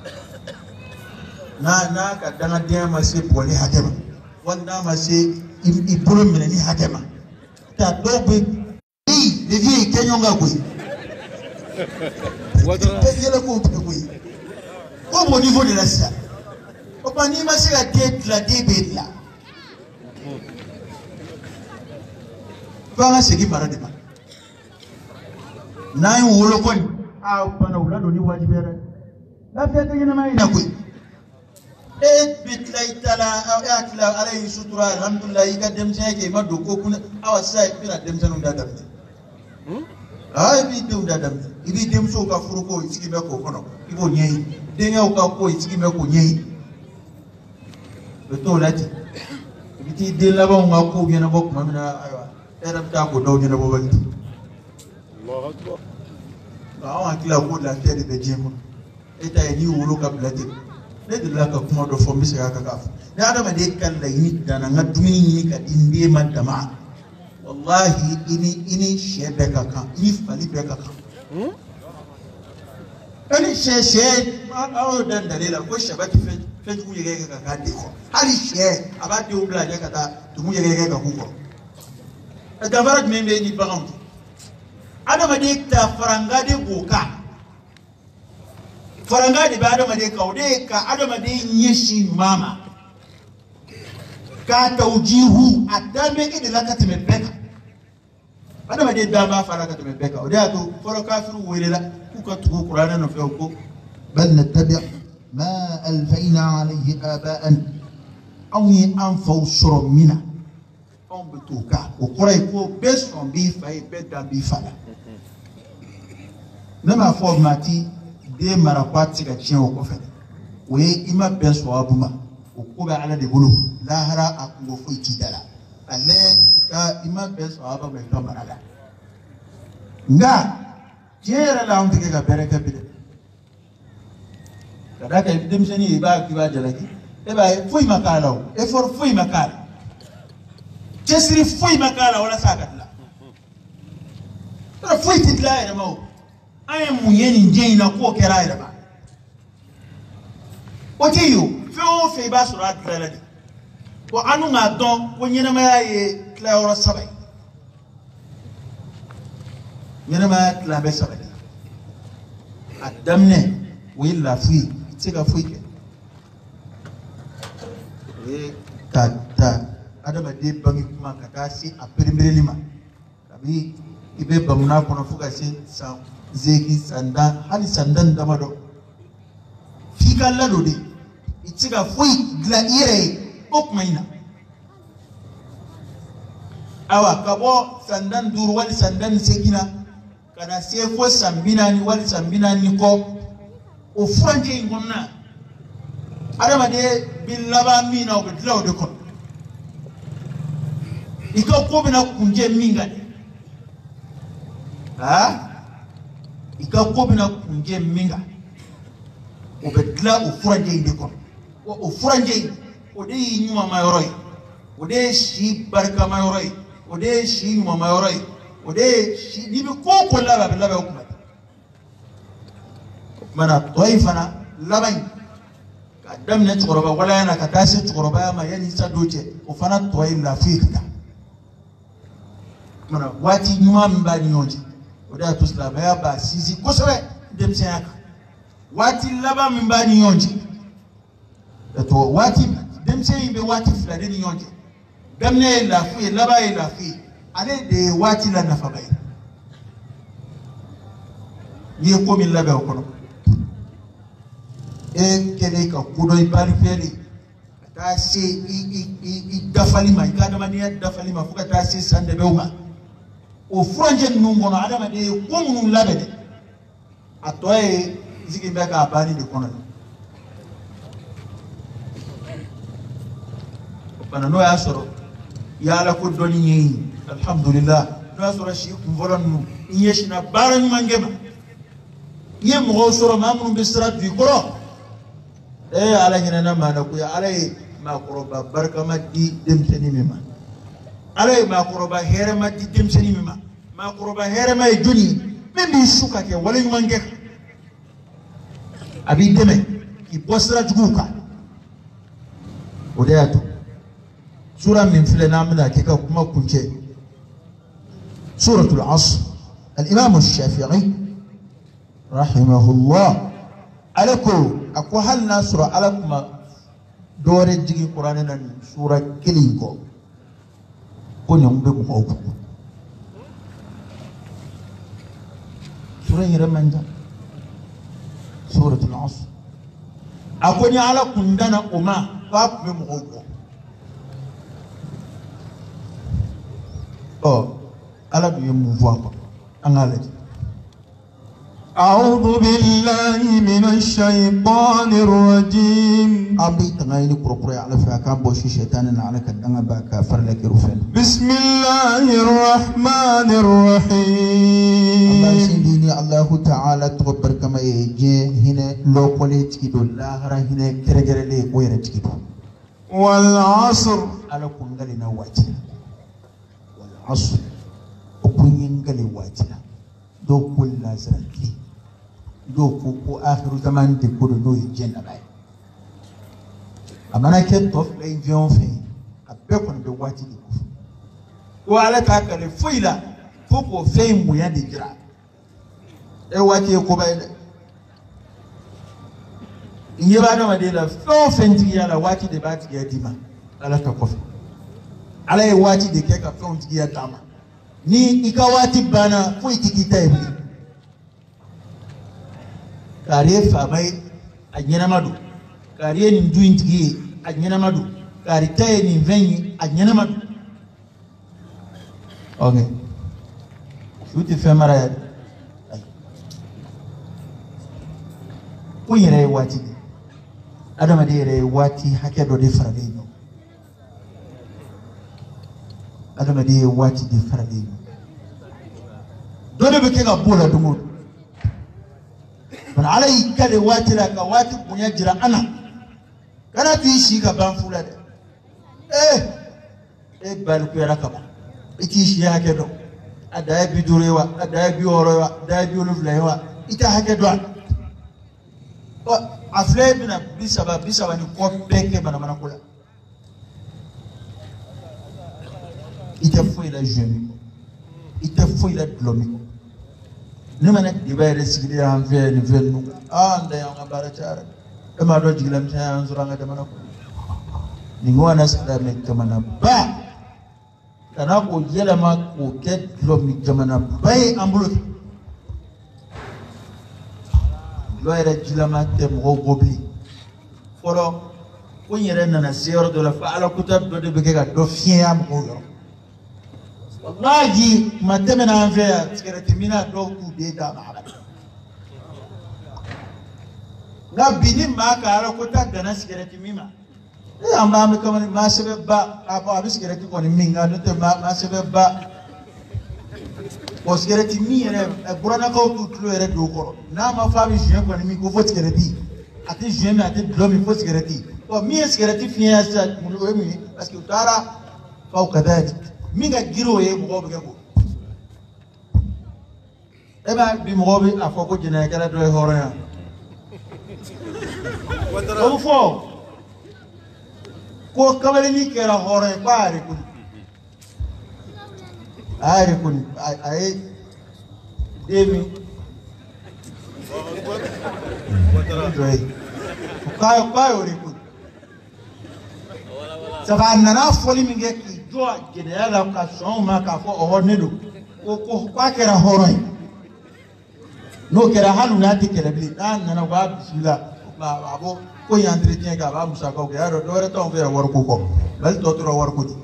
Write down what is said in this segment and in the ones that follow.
na ka danga dia ma se poli hakema wanda ma se ibro mene ni hakema ta dobe ni de vie kenyonga ko wadra yela ko ko au niveau de la salle o pani ma se la tête la débet là banga segi parade ma na yin wolo ko a pana wala do ni wajibere la fete yena mai na ko bitla itala atla alayhi sutura alhamdulillah ga dem sege ma do ko kuna awa sai pira dem sanu da dam ay bi do da dam ibi dem so ka furu ko sigi be ko kono ibo nyei denga ka ko sigi be ko nyei be to lati biti de la ba nga ko gena bok mamina aywa era ta ko do gena bo banti Allahu akbar awa kila ko la tede be jemo eta ni wolo ka blati ne de la ka kuma do fo mi se ka ka ne adama de kan da yini dana ngadumi ni ka dinde madama wallahi ini shebe ka kan ini fali be ka kan ani she awo dan dalila ko shabaki fe ku yege ka ka de ko hali she abade o bla je ka ta tumu yege ka ku ko da farat me ni bagam adama de ta faranga de boka faranga de ba adama de kaude ka adama de nyeshi mama ka tawjihu adame ke de lakati me beka adama de dama faraka me beka o de ato foro kafiru welela ku ka tu qur'ana no fe ko bal nattabi' ma alfayna alayhi aba'an aw anfaw surmina on betuka o koray ko bes on bi fay bedda bi fala nama formati de marakwati ga cin ko fa we ima bes wa buma o ko ba ala de bulu lahara akungo fo itidala ale ka ima bes wa ba ka marala nga jera la on tige ga bereka bide kada ka dem seni ba ki ba jalaki e ba fo makala e for fo makala jesri foi makala wala sakatla tara foi titla ina mau ay munyeni njeina ko kera ina ba otiyo fe ba surat laladi ko anu ngadon ko nyina ma ye klaora sabai nyina ma kla be sabai adamne willa fi tika foi ke e ta adama de bangi kuma kata si a perimbere lima tabi ibe bamna kono fuka si sa zegi sanda hali sandan damado fika lado de itiga foi gla ire okmaina awa kabo sandan duru wali sandan segina kana se fo sambina ni wali sambina ni ko o franje ngonna adama de billaba mina o bedlaw de ko iko ko bina kunje minga iko ko bina kunje minga o bedla o furanje inde ko o furanje o de nyuma mayoroi o de shi barka mayoroi o de shi nyuma mayoroi o de shi dibi ko laba bilaba ko mana toifana labai kadam ne tsoroba wala yana ka tashi tsoroba ma yani sadoje o fana toy la fikta mana wati nyuma mbani yonje oda tusla baya ba sisi kosabe dem sayaka wati laba mbani yonje to wati dem sayi be wati flade ni yonje gamne la fu laba la fi ale de wati la nafa bay ni ko min laba ko e kele ka kudo ibali feli ta se i dafali ma ka ma ni dafali ma fuka ta se sande bewma o franje nungono adama de ko mun labede atoye zigi mbeka bani de kono bana no ya soro ya la ko doni ni alhamdulillah no soro shi mvolon yeshi na baran mangema ye mo soro mamun bi strat bi koro ala hina na mana ku ya alai ma qurba barka maddi dem tani mima alai ma qurba here maddi dem tani mima ma qurba here ma juni membi suka ke wala mangi abi deme ki bosra juguka odayato sura min filana muna kika kuma kunce suratul asr al-imam ash-shafi'i rahimahullah alako ako hal nasura alakuma dore jigi qur'ani nan sura kilinko ko nyambe ko ko sura yira manja suratul asr ako ni ala kundana uma fa ko mo ko oh ala bi mu voix ko angala أعوذ بالله من الشيطان الرجيم أبي تغيني كروكري على فاكام بوشي شيطان على كدنا باكا فرلك رفن بسم الله الرحمن الرحيم الله سيديني الله تعالى تغبر كما يجي هنا لو قلت كدو لا هرا هنا كرجر لي ويرت كدو والعصر على كونغالي واتنا والعصر وكونغالي واتنا دو كل لازرتي do ko akhiru zaman de ko do jenna bay amana ke tof lay vion fe abbe ko be wati de ko ala ta kale fuila fo ko fe mu ya de jira e wati ko bay de inye ba na madela fo fenti ya la wati de bati ya dima ala ta ko ala e wati de ke ka fenti ya dama ni ikawati bana fo itikita e kariye famai a nyana madu kariye ni nduintigi a nyana madu kari taye ni venyi a nyana madu okay shuti femara ya ko yere wati adama de yere wati hake do de farale no adama de wati de farale no do de be ke ga bola dumo من علي كذا واتلا كواتب بنيجرا أنا كنا تيشي كبان فلاد بالكو يركبا تيشي هكذا أداي بدوريوا أداي بيوريوا أداي بيولفليوا إتا هكذا أفلي بنا بسبب نكون بيك بنا منا كلا إتا فويلا جمي إتا فويلا دلومي nimana dibayre sigidi am fe ni vennu anda yang barachara dama do jiglam sa anzuranga dama ko ni ngwana salame kamana ba kana ko yelama ko ket lomi jamana bay ambulo loyre jilama te mo gobli foro ko yere nana sero do la fa ala kutab do de be ga do fiam ko yo wallahi ma temena anfea sigareti mina do ku de da ma na bini ma ka ala ko ta dana sigareti mima e amba me kamani ma sebe ba apa sigareti ko ni minga do te ma sebe ba o sigareti mi ere burana ko tu tlo ere do ko na ma fa bi je ko ni mi ko fo sigareti ati je mi ati do mi fo sigareti o mi sigareti fiya sa mu do mi parce que utara fa kadalik minga giro ye mo be ko e ba bi mo be afoko jina kala do horo ya o fo ko kamale ni kera horo e bare kun ay demi kayo ri kun sabanna na foli minge general ka son ma ka fo o nedo ko kwa kera horon no kera halu na ti kera bi dan na ba bismillah ba abo ko ya entretien ka ba musa ko ya do re ton fe war ko ko bal to tro war ko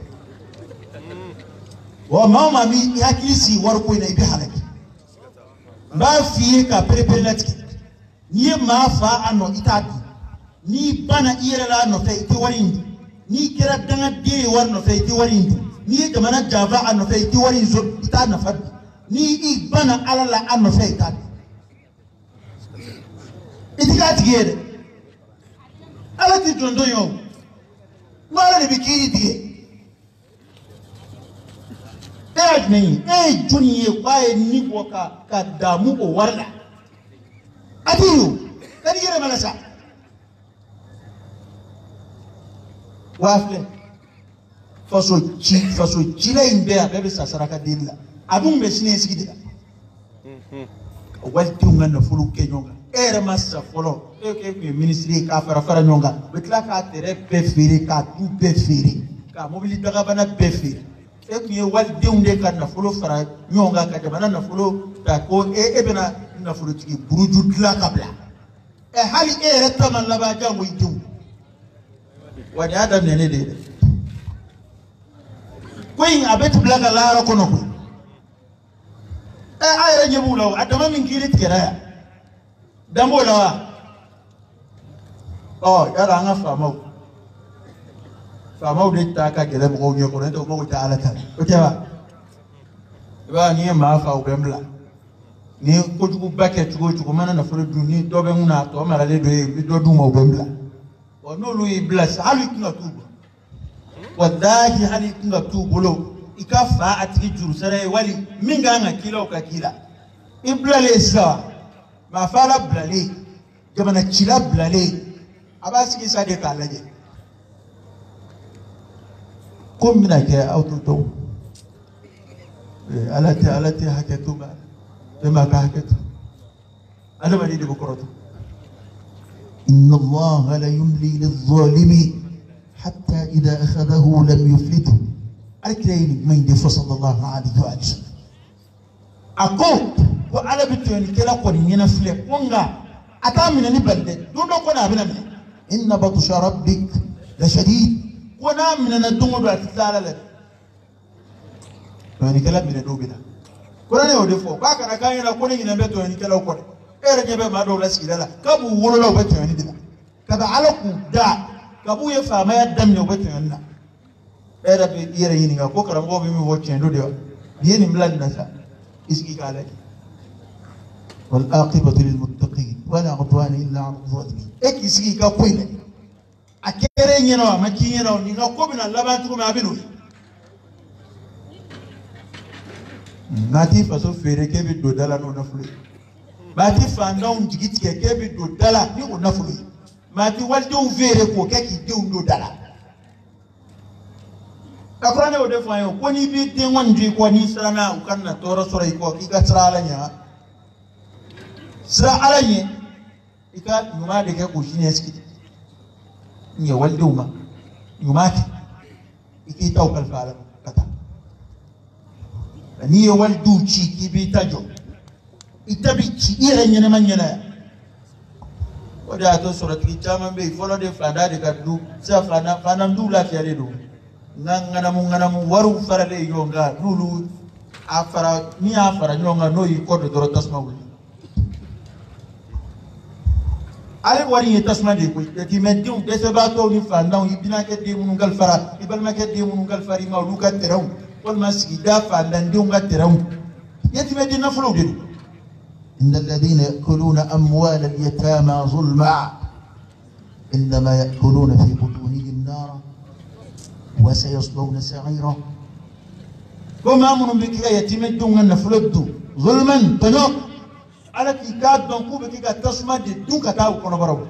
wa mama mi ya kisi war ko ne bi halaki ba fi ka prepelat ni ma fa ano itati ni bana ire la no fe ti warin ni kira danga de war no fe ti warin ni jamana java an no fe ti warin zo ita na fad ni i bana alala an no fe ita itika tigere ala ti dondo yo mara ni bikiri tige ni juniye kwaye ni ko ka damu ko warla adiyo kadi yere malasa wafle faso chile imbe abebe sasaraka dilla adum be sine sigidida walti ngana fulu kenyonga ere massa folo ke ministry ka fara nyonga betla ka tere pefiri ka tu pefiri ka mobilité ka bana pefiri e ku walti unde ka na fulu fara nyonga ka bana na fulu ta ko e bena na fulu tiki buruju dla kabla e hali ere taman laba jango yitu wadi adam ne de koyin abetu blaga lara kono ko ayra nyebulaw adama min kirit keraya dambo lawa yara nga famau de ta ka gele mo ngi ko ne to mo ta ala ta o tewa ba ni ma fa o bemla ni ko jugu baket jugu mana na fure duni do be nguna to mara le do du mo bemla o no lu iblas halu kinga tuba wallahi hali kinga tubulo ikafa atiki juru sare wali minga nga kila ukakila iblale sawa mafala blale jamana chila blale abasi kisa de kalaje kumina ke autoto alati haketu ba bema ka haketu ana bani de bukoroto inna allaha la yumli lidh-dhalimi hatta idha akhadahu lam yuflitu alkiraini mai de sallallahu alaihi wa sallam ako ko ala bitoni kala ko ni na fle konga ata mina ni balde dundo ko na bina mina inna batsha rabbik la shadid ko na mina na dungo do atala la to ni kala mina do bina ko na o defo ba kana kan ina ko ni na beto ni kala ko ere nyebe ma do la silala kabu wolo lo beto ni dina kada ala ku da kabu ye fama ya dam ne beto ni na era be yere yini ga ko karam go be mi wocce ndo de yeni mlan na sa iski kala wal aqibatu lil muttaqin wala udwana illa 'ala adh-dhalimin ek iski ka koine akere nyeno ma kinyeno ni no ko bina labantu ko ma binu ngati faso fere ke bi do dala no na fulu bati fanda un jigiti ke bi do dala ni ko na fulu mati walde un fere ko ke ki de un do dala akurane o defo ayo ko ni bi de wonji ko ni sarana ukanna toro soray ko iga srala nya sra alanye ika nyuma de ke ko shine ski ni walde uma nyumati iki tawkal fala kata ni waldu ci ki bi tajo itabi ci ire nyene manyana oda to sorati chama be folo de fanda de kaddu sa fana ndu la fiare do ngana mu waru farale yonga lulu afara ni afara nyonga no yi ko do tasma wuli ale wari yi tasma de ko ti medum de se ba to ni fanda yi bina ke de mun gal fara ibal ma ke de mun gal fari ma lu ka teraw wal masigi da fanda ndu ga teraw yati medina fulu de إن الذين يأكلون أموال اليتامى ظلما إنما يأكلون في بطونهم نارا وسيصلون سعيرا كما أمر بك يتمدون أن نفلدوا ظلما تنوك على كيكاد دونكو بك تسمى دوك تاو كنبرو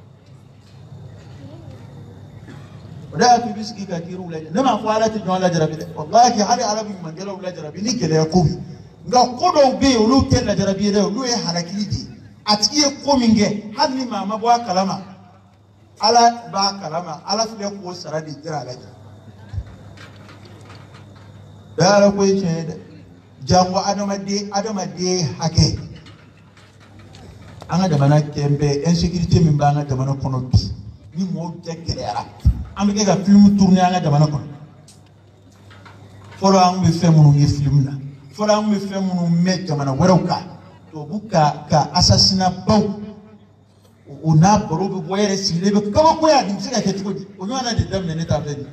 ولا في بسكي كثيرو لجرا نما فعلت جوان لجرا والله حالي عربي من جلو لجرا نيكل يقوبي nga kodo be olu tella jarabire olu e halakilidi atiye kominge hanni mama bo kalama ala ba kalama ala fle ko saradi jira laja dara ko yece jango adama de hake anga da bana kembe insécurité min ba anga da bana kono bi ni mo tekkera amike ga film tourner anga da bana kono folo am be femunu ngi film na fora mu fe munu me jamana warauka to buka ka asasina baw una borobe boyere silebe kama ko ya dim sika ke tugodi o nyana de dam ne ta fedi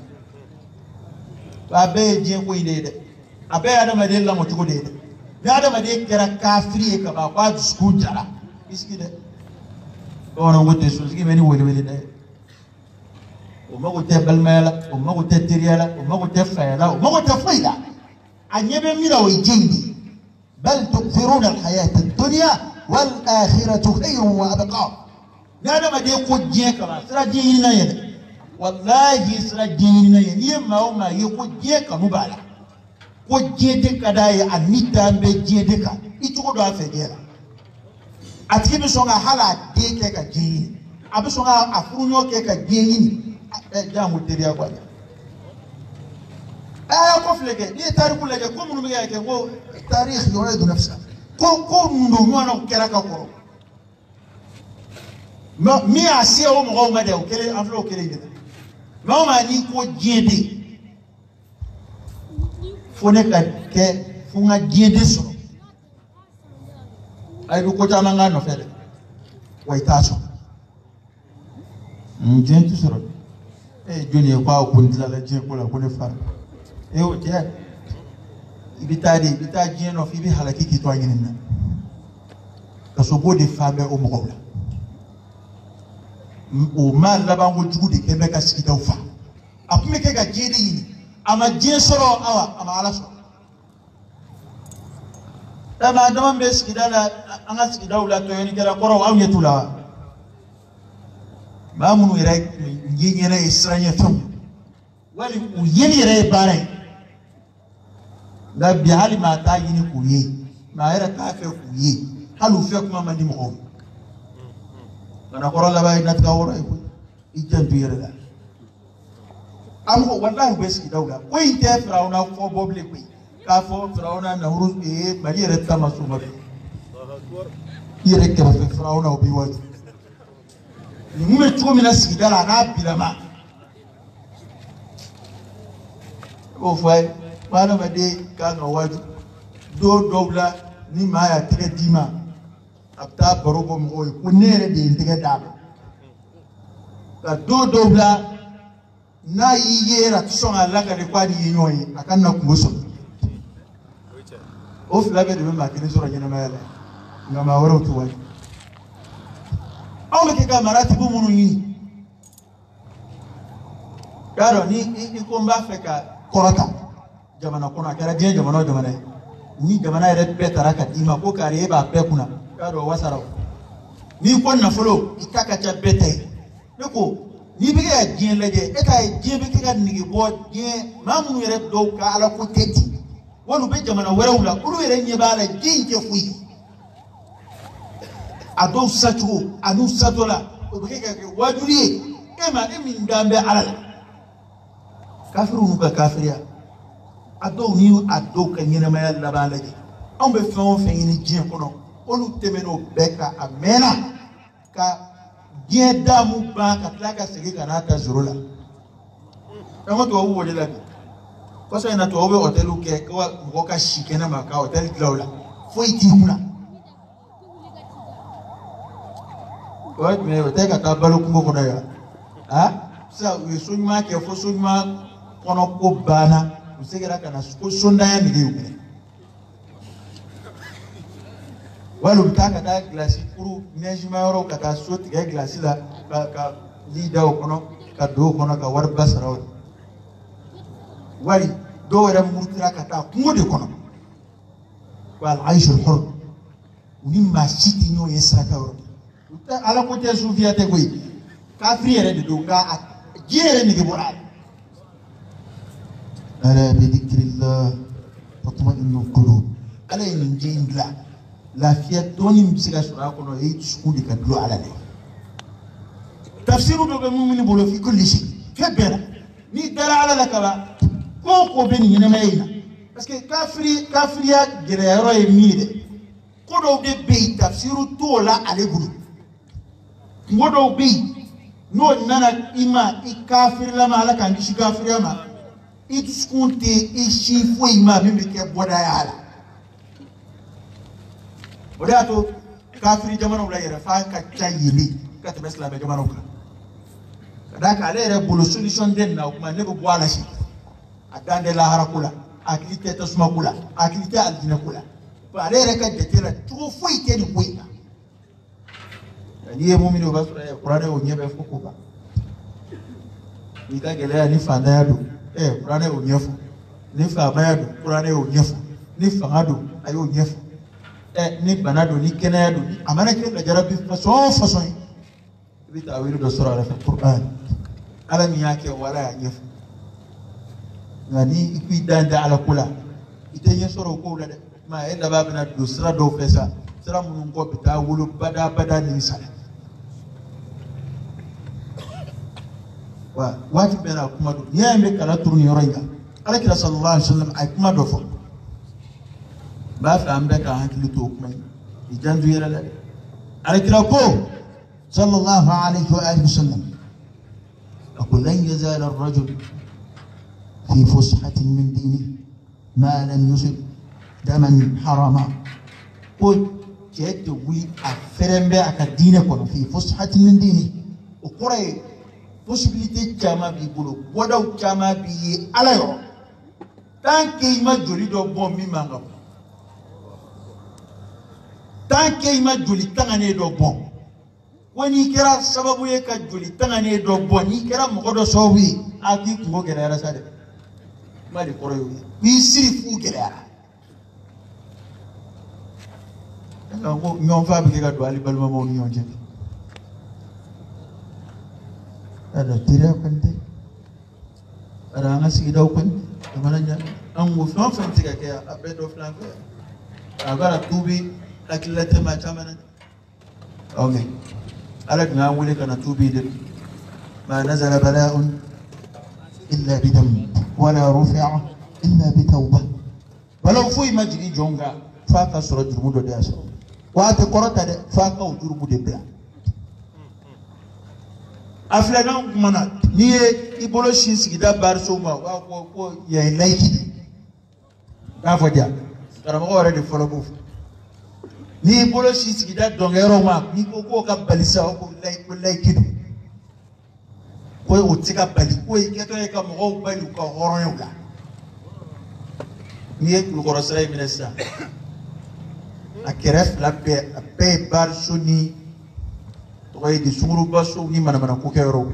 abe je ko ide de abe adama de la mo tugodi de ya adama de kera kafiri ka ba kwa sku jara iski de ona wote so sigi meni wele de o mago te balmela o mago te tiriyala o mago te fayala o mago te fayda anyebe mira wajindi bal tukthiruna alhayata ad-dunya wal akhiratu khayrun wa abqa nada ma de ko je kala sira je ina yede wallahi sira diina ye ni ma ma ye ko je kanu bala ko je de kada ye anita be je de ka itu ko do afegera atiki bi songa hala de ke ka je abi songa afurunyo ke ka je yin jamu teriya kwa ko fleke ni tariku leke ko munu be ke ko tarikh yuridu nafsa ko ndo mwana kera ka ko mi asi o mo ma de o kele aflo o kele de ma ma ni ko jede fone ka ke funga jede so ay du ko jama nga no fele way taso jentu soro joni ko ko ndila la je ko la ko ne far o je ibita je no fi bi halaki ki to ngin na ka so bo de fabe o mo la o mal la bango jugu de kebe ka sikita ufa apume ke ga jede yini ama je soro awa ama ala so tama dama be sikida la anga sikida ula to yoni kera koro aw nyetula ba munu ire nginyere isranya tum wali u yeni ire bare da bi hali ma ta yini ku ye ma ira ka fe ku ye halu fe kuma mandi mo kana koro la bay nat ka wora ko ijantu yere la am ko wallahi be sikida ula ko inte firawna fo boble ko ka fo firawna na hurus be bali yere tama suma yere ke fa firawna obi waju ni mu metu mi na sikida la na bilama o fay mana made ka ga waju do dobla ni ma ya tire dima abta barobo mo ko nere de ndege daba ka do dobla na yiyera tsonga laka de kwadi yinyoyi akanna kungoso o flaga de ma kini sura nyana mala ngama waro to wai aw ke ka maratibu munu yi karo ni ko mba feka korata jamana kuna kara je jamana ni jamana ere petara ka dima ko kare ba pe kuna karo wasara ni ko na folo ikaka cha bete ko ni bi ga je leje eta je bi ka nigi bo je mamunu ere do ka ala ko teti wonu be jamana werawla kulu ere nyebala jinje fuyi ado satu anu satola o be ka wajuri emi ndambe ala kafiru nu ka kafiriya ado ni ado ka nyina ma yalla ba laji on be fon fen ni jin kono onu temeno beka amena ka je damu ba ka tlaka sege kana ta zurula emo to wo de labi ko sai na to wo hotelu ke ko ka shikena ma ka hotel glaula fo iti kuna ko me o te ka ta balu kumbo kono ya ha sa we sunma ke fo sunma kono ko bana usegera kana ko sonda ya ngi yuko walu bitaka da glasi kuru nejima yoro kata soti ga glasi la ka lida kono ka do kono ka war basara wali do wara murtira kata ngode kono wal aishul hur nimma siti nyo yesaka woro ala ko te sufia te koy ka friere de do ka jere ni ke boral ala bi dhikrillah tatma'innu qulub ala yin jindla la fiat doni msiga sura ko no yi sukudi ka do ala ne tafsiru do be mu'mini bolo fi kulli shay kabira ni dara ala la kala ko be ni mayina parce que kafriya gerero e mide ko do de be tafsiru to la ale bulu ngodo be no nana ima ikafir la mala kan shi kafriya ma itu skunte ishi fo ima bimbe ke boda yala oda to kafiri jamana wala yere fa ka tayili ka te besla be jamana wala kada ka ale re bolo solution den na kuma ne bo wala shi adande la harakula akilite to suma kula akilite aljina kula ba ale re ka jetela to fo ite ni kuina ni mu'mini ba sura ya qur'ani o nyebe foko ba ni ka gele ni fanda ya do qur'ani o nyefu ni fa ba ya do qur'ani o nyefu ni fa ado ayo nyefu ni banado ni kenado amana ke la jarabi façon bi ta'wil do sura al-Qur'an ala mi yake wala ya nyef ngani ikui danda ala kula itenye soro ko la de ma enda babna do sra do fesa sra mun ko bita wulu bada ni sala wa wajib bena kuma do yambe kala turni yoringa ala kira sallallahu alaihi wasallam ay kuma do fo ba fa ambe ka hakili to kuma ijandu yela la ala kira ko sallallahu alaihi wa alihi wasallam أقول لن يزال الرجل في فسحة من دينه ما لم يصب دما حراما قل جئت وي أفرم بأك دينك في فسحة من دينه وقرأ possibilité jama bi bolo wadaw jama bi ala yo tant que ma joli do bon mi manga tant que ma joli tangane do bon wani kira sababu ye ka joli tangane do bon ni kira mo do sowi aki ko gera sade mali koro yo wi siri fu gera ngo ñom fa bi ga do ali balma mo ñon je ada tira kante ada ngasi daw kan mananya an wo fa fa tiga ke abedo flanko agara tubi akilate ma chamana okay ala nga wule kana tubi de ma nazala bala'un illa bidam wala rufi'a illa bitawbah wala fu majri jonga fa ka sura jurmudo de aso wa te korota de fa ka jurmu de bla aflana mana ni ibolo shin sigida barso ma wa ko ya laiki da fodia karamo wore de folo bu ni ibolo shin sigida dongero ma ni ko ka balisa ko laiki ko o tika bali ko iketo e ka mo bali ko horon yoga ni e ko rosay minesa akeref la pe barso ni toy di sunguru baso ni mana ko kero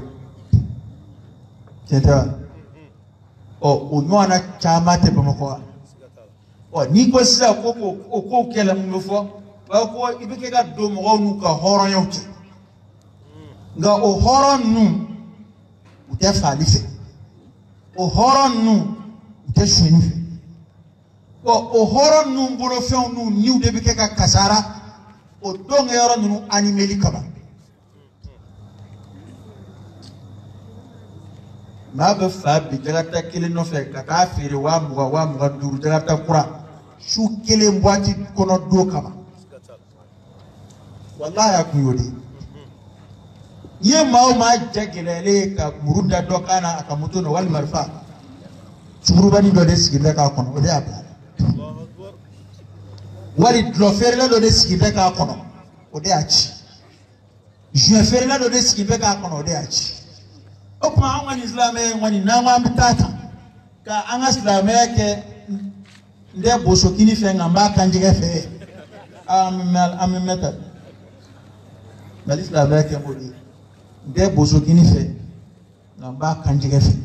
teta o nyona chama te bamako o ni ko sa ko kela mu fo ba ko ibike ga do mo nu ka horon yoki nga o horon nu ute falife o horon nu ute shwinu o horon nu mbolo fe nu ni ude bike ka kasara o donge yoro nu animeli kaba ma be fa bi jagata kele no fe kata fere wa muga duru jagata kura shu kele mbwati kono do kama wallahi akuyodi ye maw ma jagelele ka murunda do kana akamuto no wal marfa suru bani do desigile ka kono o de abla Allahu akbar wali do fere la do desigile ka kono o de achi je fere la do desigile ka kono o de achi o kuma an islame wani na ma bitata ka an islame yake nde boso kini fe ngamba kanjige fe am meta bal islame yake modi nde boso kini fe ngamba kanjige fe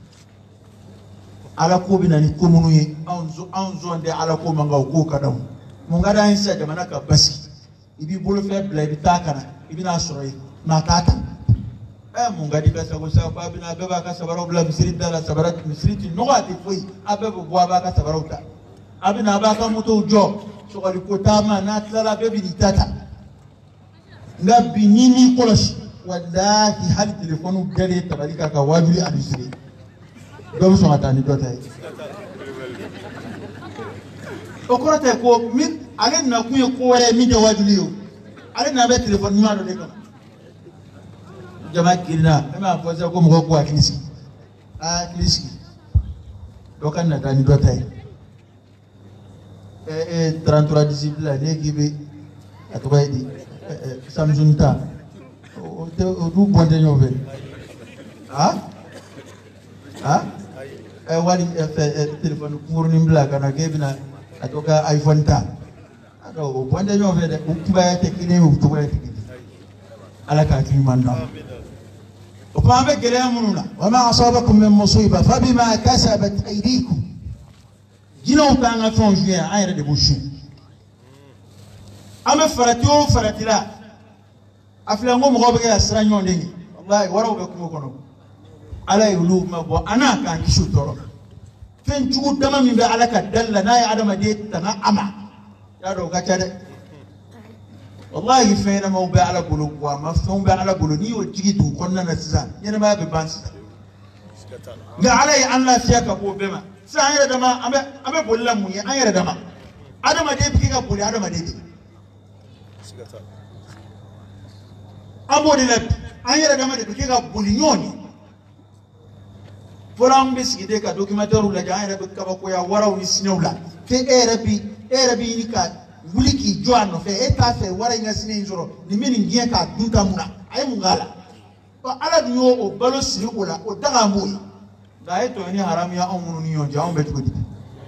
ala ko bi nani ko munu yi an zo nde ala ko manga ko kadam mun ga dan sa jamana ka basi ibi bolo fe bla bi takana ibi na soroyi na tata mungadi besa ko sa ba bina beba ka sabaro bla misri dala sabarat misri ti no ati foi abebe bo ba ka sabaro ta abina ba ka moto jo so ko ko tama na tala bebi ni tata ngabi nini koloshi wallahi hal telefonu gare tabarika ka wajuli adisri do so ata ni dota yi o ko ta ko min ale na ku ko wala mi de wajuli yo ale na be telefon ni ma do de ko jama kirina ema foza ko mo ko akilisi akilisi do kan na tani do tay 33 disciples ne gibe atoy di Samsung ta o du bonde ñove wali téléphone murni mbla kana gebina atoka iPhone ta ado bonde ñove de ubaya te kine ubaya te ala ka kimanda وما بقى يامنون وما أصابكم من مصيبة فبما كسبت أيديكم جنو كان فونجيا عير دي بوشين أما فراتيو فراتيلا أفلامو مغوبك يا سرانيون ديني والله وراو بكم وكونو ala yulu ma bo ana kan kishu toro fen jugu dama min be ala ka dalla na ya adama de tana ama ya do ka tade wallahi fe na mo be ala bulu wa ma fe be ala bulu ni o jigi du konna na sisan yana ma be ban sisan ga ala ya Allah fiya ka bo be ma sa yara dama abe bollan mu ya an yara dama adama de bi ka boli adama de abo de la an yara dama de bi ka boli nyoni folam bisigide ka documentaire la jaan rebe ka ko ya waraw ni sinewla te erabi ni ka wuliki joano fe eta fe wara nga sine nzoro ni mini ngie ka dunta muna ay mungala ba ala dunyo o balo siri ola o daga moyi da eto ni haram ya amunu ni yonja on betu gudi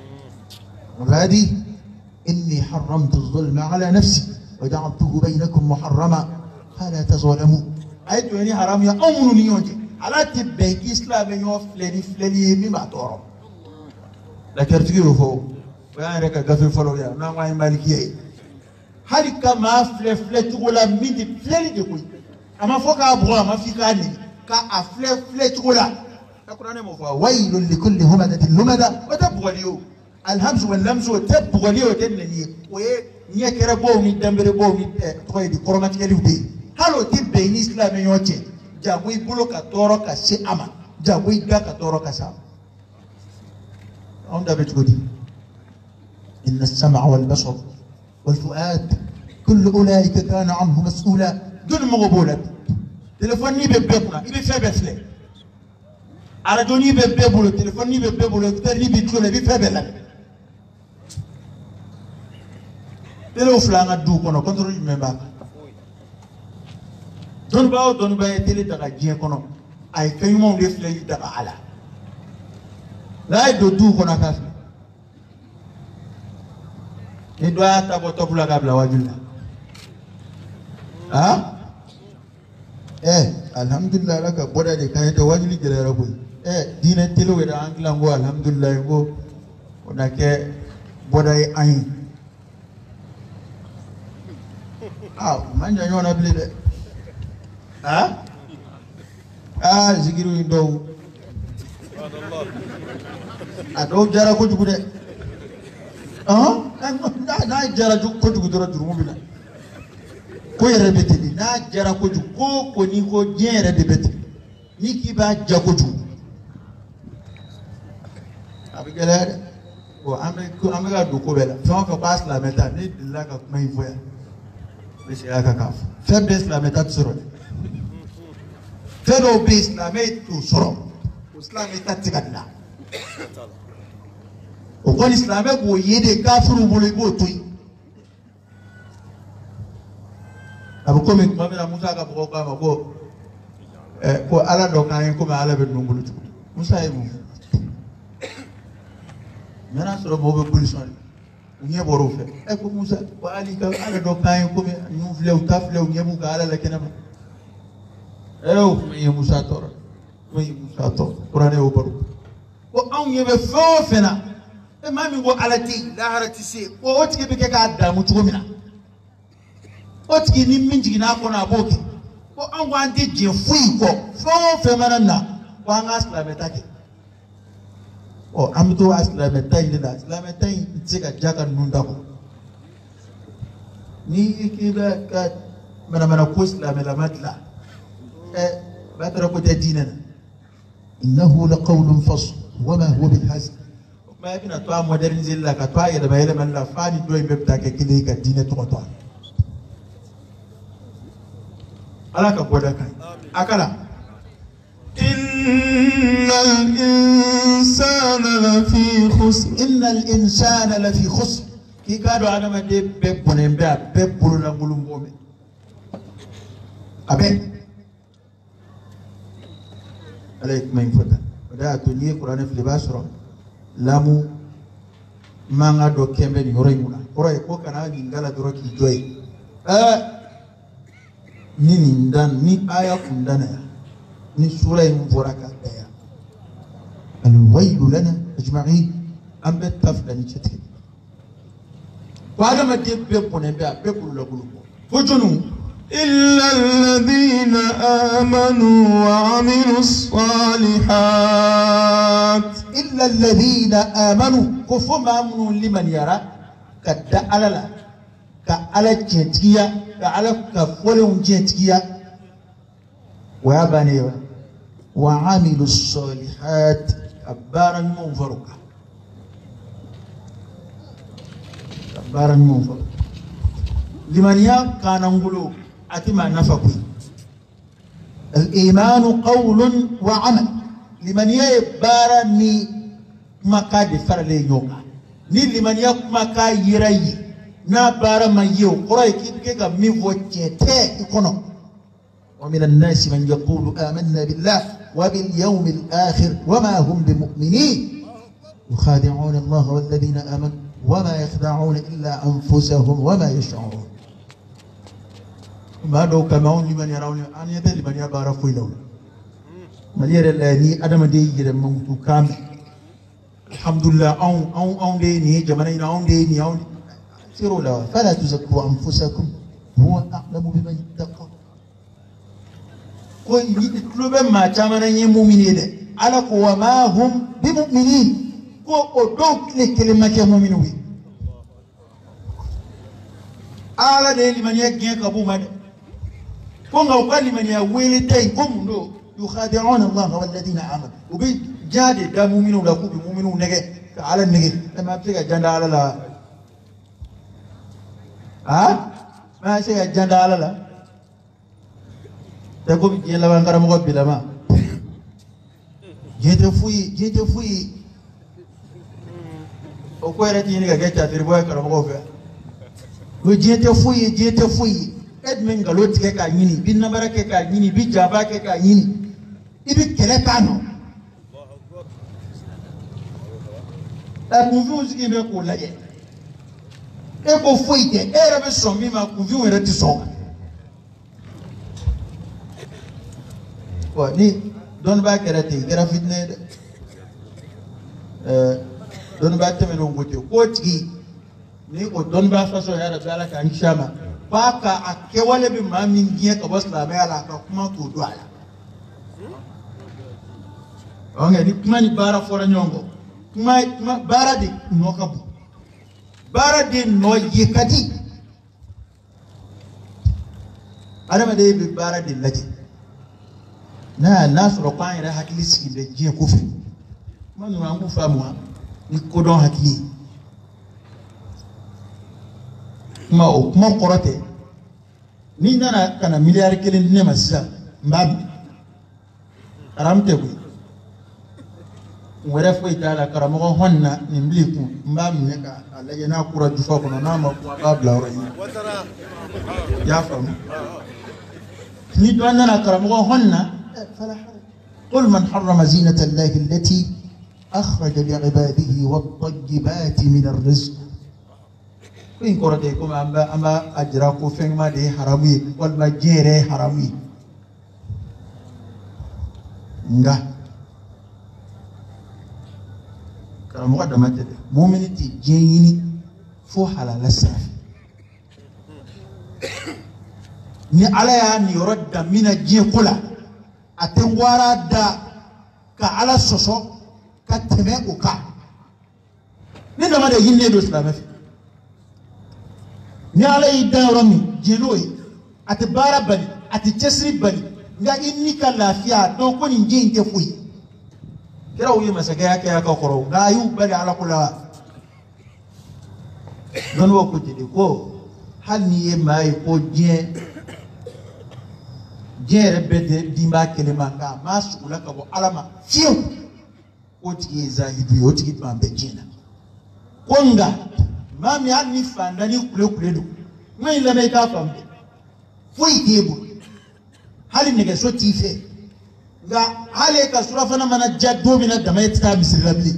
ngadi inni haramtu adh-dhulma ala nafsi wa ja'altuhu bainakum muharrama fala tazalamu ay to ni haram ya amunu ni yonja ala tibbe islam yo fleni mi ba toro la kertigi fo wa reka gafe folo ya na wa maliki hali kama fle tugola midi fleni de kuy ama foka abro ama fikani ka a fle tugola takurane mo fa waylun likulli humadatin lumada wa tabghaliyo alhamz wal lamz wa tabghaliyo tenni o ye kera bo mi dambere bo mi to di koromatikeli ubi halo tibbe islam yo che jagui bulo ka toro ka se ama jagui ga ka toro ka sa onda betgodi inna as-sam'a wal basar wal fu'ad kullu ulaika kana anhu mas'ula dun maghbulat telefon ni be bekuna ibe febe fle ara doni be bebulo telefon ni be bebulo tari bi tole bi febe la tele flanga du kono control memba don ba tele daga jien kono ay kaymo def lay daga ala la do du kono ka ni do ata ko topula ka bla wajulla ha alhamdulillah laka boda de kay to wajuli gele rabo dina tele we da angla ngo alhamdulillah ngo onake boda e ayin manja nyona blide zikiru indo ado jara ko jugude na jara ko jugude ro jurumu bila ko yere betidi na jara ko jugu ko ni ko jere de beti ni ki ba jago jugu abigele ko amega do ko bela so ko pas la meta ni dilla ka mai voya bese aka ka faiblesse la meta tsoro teno bis la metu soro islam itatikadna o ko islam ko yede kafiru bolo bo toy abu ko min mamira musa ka ko ka ko ala do kan ko ala be dungulu musa e mu mera soro bo be pollution nge boro fe ko musa ko ali ka ala do kan ko ñu flew taflew ngebu ka ala la kenama me musa tor qur'ane o baru ko an yebe fo fena e mami go alati la harati se ko otike be ka da mu chugomina otike ni minji na ko na boke ko an wa ande je fui ko fo fe manana ko an aslameta ke o amto aslameta ile da aslameta itsika jaka nunda ko ni ikiba ka mana ko islamela matla باتركوا ديننا انه لقول فصل وما هو بالهزل ما يبنى تو مودرنيزي لا كتوا يدا بايله من لا فاني دوي بيبتا كيلي كدينه تو ala ka boda kai akala innal insana lafi khusr ki kado adama de be bonembe be buluna bulungome abe عليك ما ينفذ وده تنيه القرآن في البشرة لامو ما عندو كمبني هرايمونا هراي كو كنا جنجالا دروكي جوي ني ندان ني آية كندانا ني سورة مفوركا دايا الويل لنا أجمعين أم بتفلا نشتكي وهذا ما تيب بيبونه بيا بيبولو لبولو فجنو إلا الذين آمنوا وعملوا الصالحات إلا الذين آمنوا كفما آمنوا لمن يرى كدألل كألا جنتيا كألا كفولهم جنتيا وياباني وعملوا الصالحات كبارا منفرقا كبارا منفرقا لمن يرى كان نقولوا أتما نفقوا الإيمان قول وعمل liman ya bara ni maka de farale yoga ni liman ya maka yirayi na bara man yo qura ke ga mi voce te ikono wa min an-nas man yaqulu amanna billah wa bil yawmil akhir wa ma hum bimu'minin yukhadi'un Allah wal ladina amanu wa ma yakhda'un illa anfusahum wa ma yash'urun ma do kama liman yarawni an yata liman ya bara fuilaw maliyere ni adama de yire mangutu kam alhamdulillah on de ni jamana ina on de ni on siru la fala tuzakku anfusakum huwa a'lamu biman ittaqa ko yi tulobe ma jamana yi mu'mini de ala ko wa ma hum bimu'minin ko o donc le kelima ke mu'minu wi ala de liman yakien kabu made ko ngaw liman ya wele tay ko mundo يخادعون الله والذين آمنوا وبي جادي دا مؤمنون لا كوبي مؤمنون نجي على النجي لما بتيجي جندا على لا ما شيء جندا على لا تقول يلا بانكر مقبل بلا ما جيت فوي وكويرة تيجي نجي تاتير بوي كرام مقبل وجيت فوي Edmen galot ke ka yini bin nabara ke ka yini bi jaba ke ka yini ibi kele kano la confiance qui me ko laye e ko foite e rabe so mi ma confiance re ti so ko ni don ba kere te kera fitne don ba te me no ngote ko ti ni ko don ba faso ya rabe ala ka nshama baka akewale bi mami ngiye ka basla ala ka kuma to do ala onge ni kuma ni bara fora nyongo kuma bara de no kabu bara de no yekati adama de bi bara de laje na nasro kwa ira hakili siki de je ko fi manu rangu famu ni ko don hakili kuma korote ni nana kana miliyar kelen ne masa mbab aramte ku wala fo itala karamo honna ni mbliku mbab ne ka alaje na kura jufa kono na ma babla ora ya famu ni do nana karamo honna fala قل من حرم زينة الله التي أخرج لعباده والطيبات من الرزق in korate kuma amba ajira ko fengma de harami wal ma jere harami nga karamo da mate mu'mini ti jeyini fo halala safi ni alaya ni rodda mina je kula atengwara da ka ala soso ka teme o ka ni da ma de yinne do islamafi ni ala yi dawro mi jenoyi ati bara bali ati chesri bali nga inni ka lafiya don ko ni jinte fuyi kira wuyi masaka yake ya ka koro ga yu bali ala kula don wo ko jide ko hal ni e mai ko jere bede dimba kelema nga masula ka bo alama fiu o tigi zahidu o tigi pambe jina konga mami ani fanda ni kule do ngai la mai ka fambe foi tebo hali ne ga so tife ga hali ka surafa na mana jaddo mina da mai ta misirabli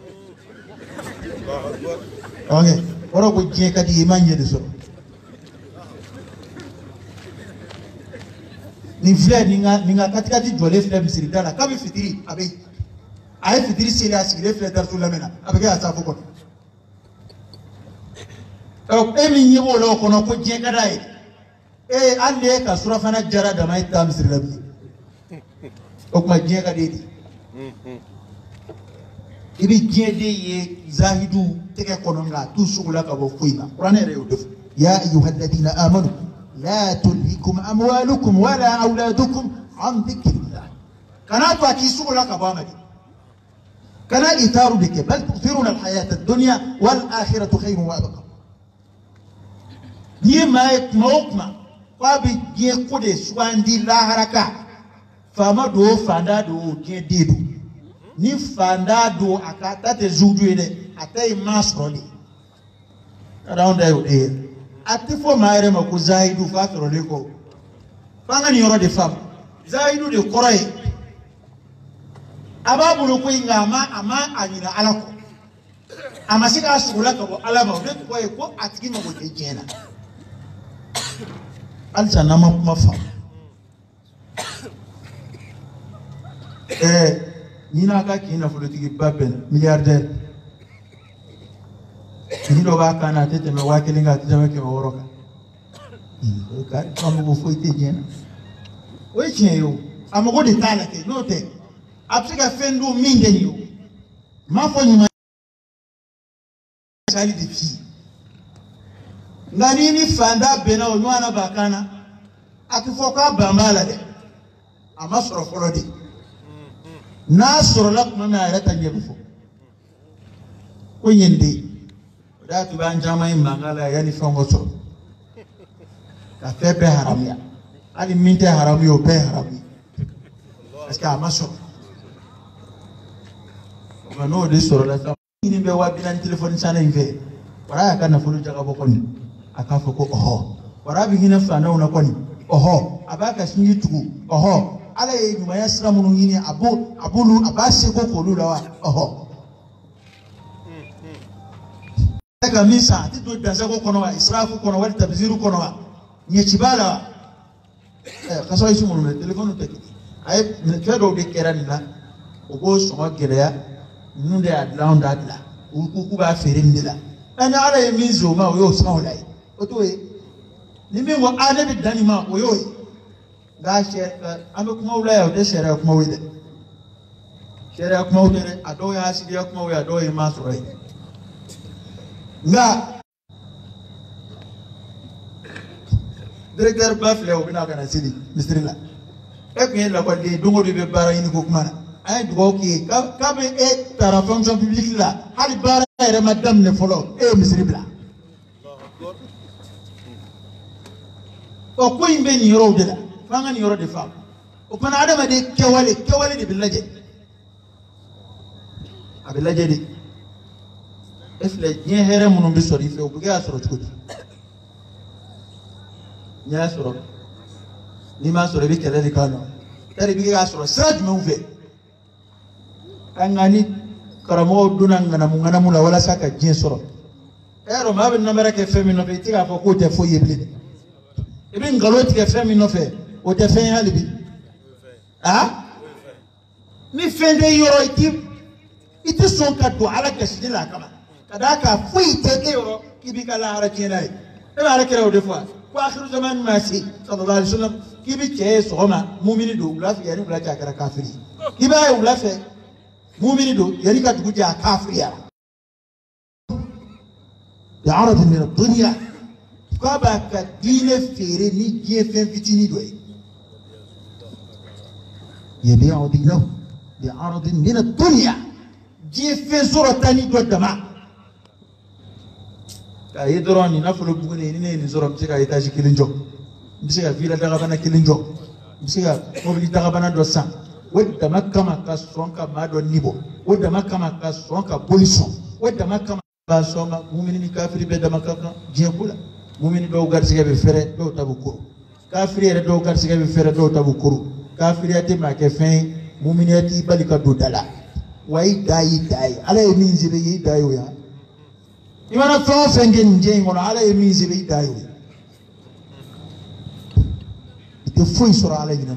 okay oro ko je ka di manje de so ni vle ninga katikati jole fle misiridala kabi fitiri abe ay fitiri sila sigile fle darsu lamena abe ga sa foko emi nyibo lo kono ko je kadai alle ka sura fana jara da mai ta misri labi o kuma je ka dedi ibi je de ye zahidu teke kononga tu sugula ka bo fuina qur'an re yuduf ya ayyuhalladhina amanu la tulhikum amwalukum wala auladukum an dhikrillah kana to aki sugula ka ba mali kana itaru dike bal tu'thiruna alhayata ad-dunya wal akhiratu khayrun wa abqa ni mai mokma kwabi je kode swandi la haraka fama do fanda do ke dedu ni fanda do akata te zudu ene atay masroli around there atifo maire mako zaidu fatro leko fanga ni yoro de fam zaidu de koray ababu no ko ingama ama anyina alako amasika asugula ko alama de ko atiki mo de jena alsa nama mafam nina ka kina folotigi baben milliardaire ni do ba kana tete me wakilinga tete ke woroka ka kamu foi te jena o chenyo amogo de tala ke note apsika fendu mingeni yo mafo nyuma sali de fi ngani ni fanda bena o nwana bakana atufoka bambala de amasoro folodi nasoro la kuma na rata nyebufo kunyende datu banjama imangala yani fongo so ka fepe haramia ali minte harami o pe harami eska amasoro ngano de soro la ni be wabina telephone sana inve wala kana fulu jaga bokoni akafoko oho warabi hina fana unakoni oho abaka shinyi tugu oho ala ye nyuma ya islamu ngini abulu abase ko kolula wa oho daga misa tido danza ko kono wa israfu kono wa tabziru kono wa nyechibala kaso isu mu telefonu te ay kedo de kerani la ogo so geleya nunde adlaunda adla ku ba ferindila ana ala ye mizo ma yo sawlai otoe nimi wa anabi danima oyoy da shere ame kuma wula ya de shere kuma wide shere kuma wide ado ya asidi kuma wide ado ma sore nga directeur bafle obina kana sidi mistrila e la ko de dongo de be bara yini ko kuma ay dugo ki ka be e tara fonction publique la hali bara ere madame ne folo e mistrila o ko imbe ni yoro de la fanga ni yoro de fam o pana adama de kewale de billaje abillaje de efle nye here munum bi sori fe o buga soro chukudi nya soro ni ma soro bi kele de kano tari bi ga soro sraj me uve angani karamo dunanga ngana mula wala saka je soro ero ma be namara ke femino be tiga fo ko te fo yeble ibn galoti ke femino fe o te fen halibi mi fende yoro iti son ka do ala gasidi la kama kadaka fuite ke yoro kibi kala hara kenai e ba kira o de fois ko akhiru zaman ma si sallallahu alaihi wasallam kibi ke soma mu'mini do ula fi yani ula ja kara kafiri kiba ay ula fe mu'mini do yani ka dugu ja kafiri ya arad min ad-dunya kaba ka dine fere ni je fen fitini do يبيع دينه بعرض من الدنيا جي في صورة تاني دو الدماء يدروني نفلو بغني نيني زورة مسيكا يتاجي كيلنجو مسيكا فيلا دغبانا كيلنجو مسيكا موبلي دغبانا دو سان ودما كما كاسونكا ما دو نيبو ودما كما كاسونكا بوليسون ودما كما كاسونكا مؤمنين كافري بدما كما جيبولا مؤمنين دو غارسيكا بفره دو تابوكو كافري دو غارسيكا بفره دو تابوكو kafiriyati ma ke fen mu'miniyati balika dudala wai dai ala yemin zibe yi dayo ya imana to fenge nje ngono ala yemin zibe yi dayo ite foi sura ala yinama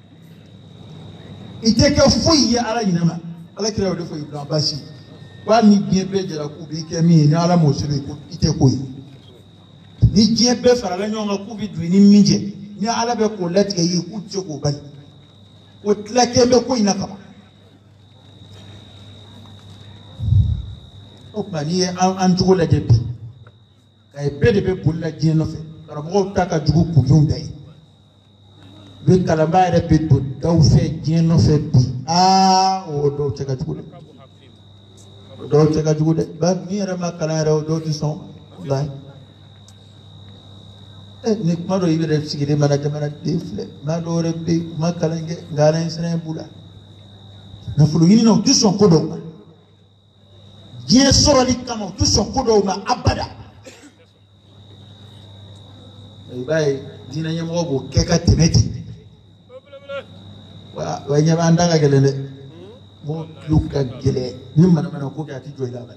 ite ke foi ya ala yinama ala kira de foi ibn abasi wa ni bien be jara ku bi ke mi ni ala mo sibe ko ite ko ni diɲɛ bɛɛ farala ɲɔgɔn kan k'u bɛ don ni min cɛ ni ala bɛ k'o latigɛ ye k'u tɛ se k'o bali o tilakɛ bɛ ko in na kaban o tuma n'i ye an cogo lajɛ bi ka ye bɛɛ de bɛ boli la diɲɛ nɔfɛ karamɔgɔw ta ka jugu kunfɛnw da ye bɛ kalanba yɛrɛ bɛ don daw fɛ diɲɛ nɔfɛ bi o dɔw tɛ ka jugu dɛ o dɔw tɛ ka jugu dɛ ba n'i yɛrɛ ma kalan yɛrɛ o dɔw tɛ sɔn walahi ni kuma dɔ i bɛ sigilen mana jamanaden filɛ maa dɔw yɛrɛ bɛ yen u ma kalan kɛ nka ala ye siran b'u la nafolo ɲini na u tɛ sɔn ko dɔw ma diɲɛ sɔrɔli kama u tɛ sɔn ko dɔw ma abada i b'a ye diinɛ ɲɛmɔgɔ b'o kɛ ka tɛmɛ ten wa ɲɛ b'an da ka gɛlɛn dɛ mɔgɔw tulo ka gɛlɛn ni manamana ko kɛ a tɛ jɔ i la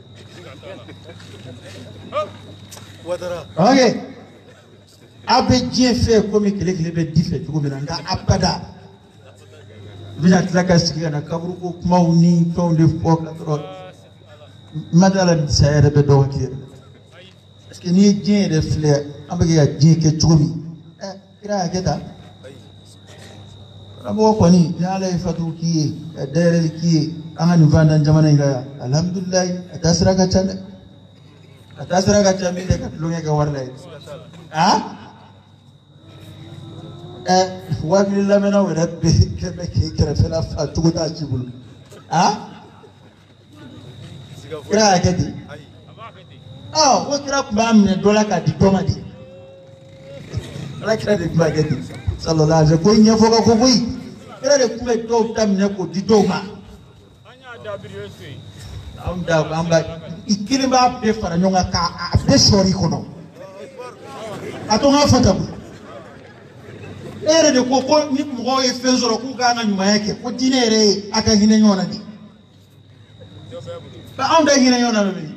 ok a bɛ diɲɛ fɛ komi kile kile bɛ di fɛ cogo min na nka abada i bɛna tila ka sigi ka na kaburuko kumaw ni fɛnw de fɔ ka sɔrɔ madala saya yɛrɛ bɛ dɔw kɛ yɛrɛ parce que n'i ye diɲɛ yɛrɛ filɛ an bɛ ka diɲɛ kɛ cogo min kira y'a kɛ tan karamɔgɔ kɔni ni ala ye fatu k'i ye ka dayɛlɛli k'i ye an ka nin fantan jamana in kan yan alihamudulilayi a taa sira ka ca dɛ a taa sira ka ca min tɛ ka tulonkɛ kɛ wari la ye waakili lamɛnnaw yɛrɛ bɛ k'i kɛrɛfɛla fa cogo t'a ci bolo kira y'a kɛ ten ko kira tun b'a minɛ dɔ la k'a di dɔ ma de ala kira de tun b'a kɛ ten sallallahu alaihi ko ɲɛfɔ ka ko koyi kira de tun bɛ dɔw ta minɛ k'o di dɔw ma an b'a i kelen b'a bɛɛ fara ɲɔgɔn kan k'a bɛɛ sɔrɔ i kɔnɔ a to n k'a fɔ tan e yɛrɛ de ko ni mɔgɔw ye fɛn sɔrɔ k'u k'an ka ɲumanya kɛ ko diinɛ yɛrɛ ye a ka hinɛ ɲɔgɔn na de anw tɛ hinɛ ɲɔgɔn na bilen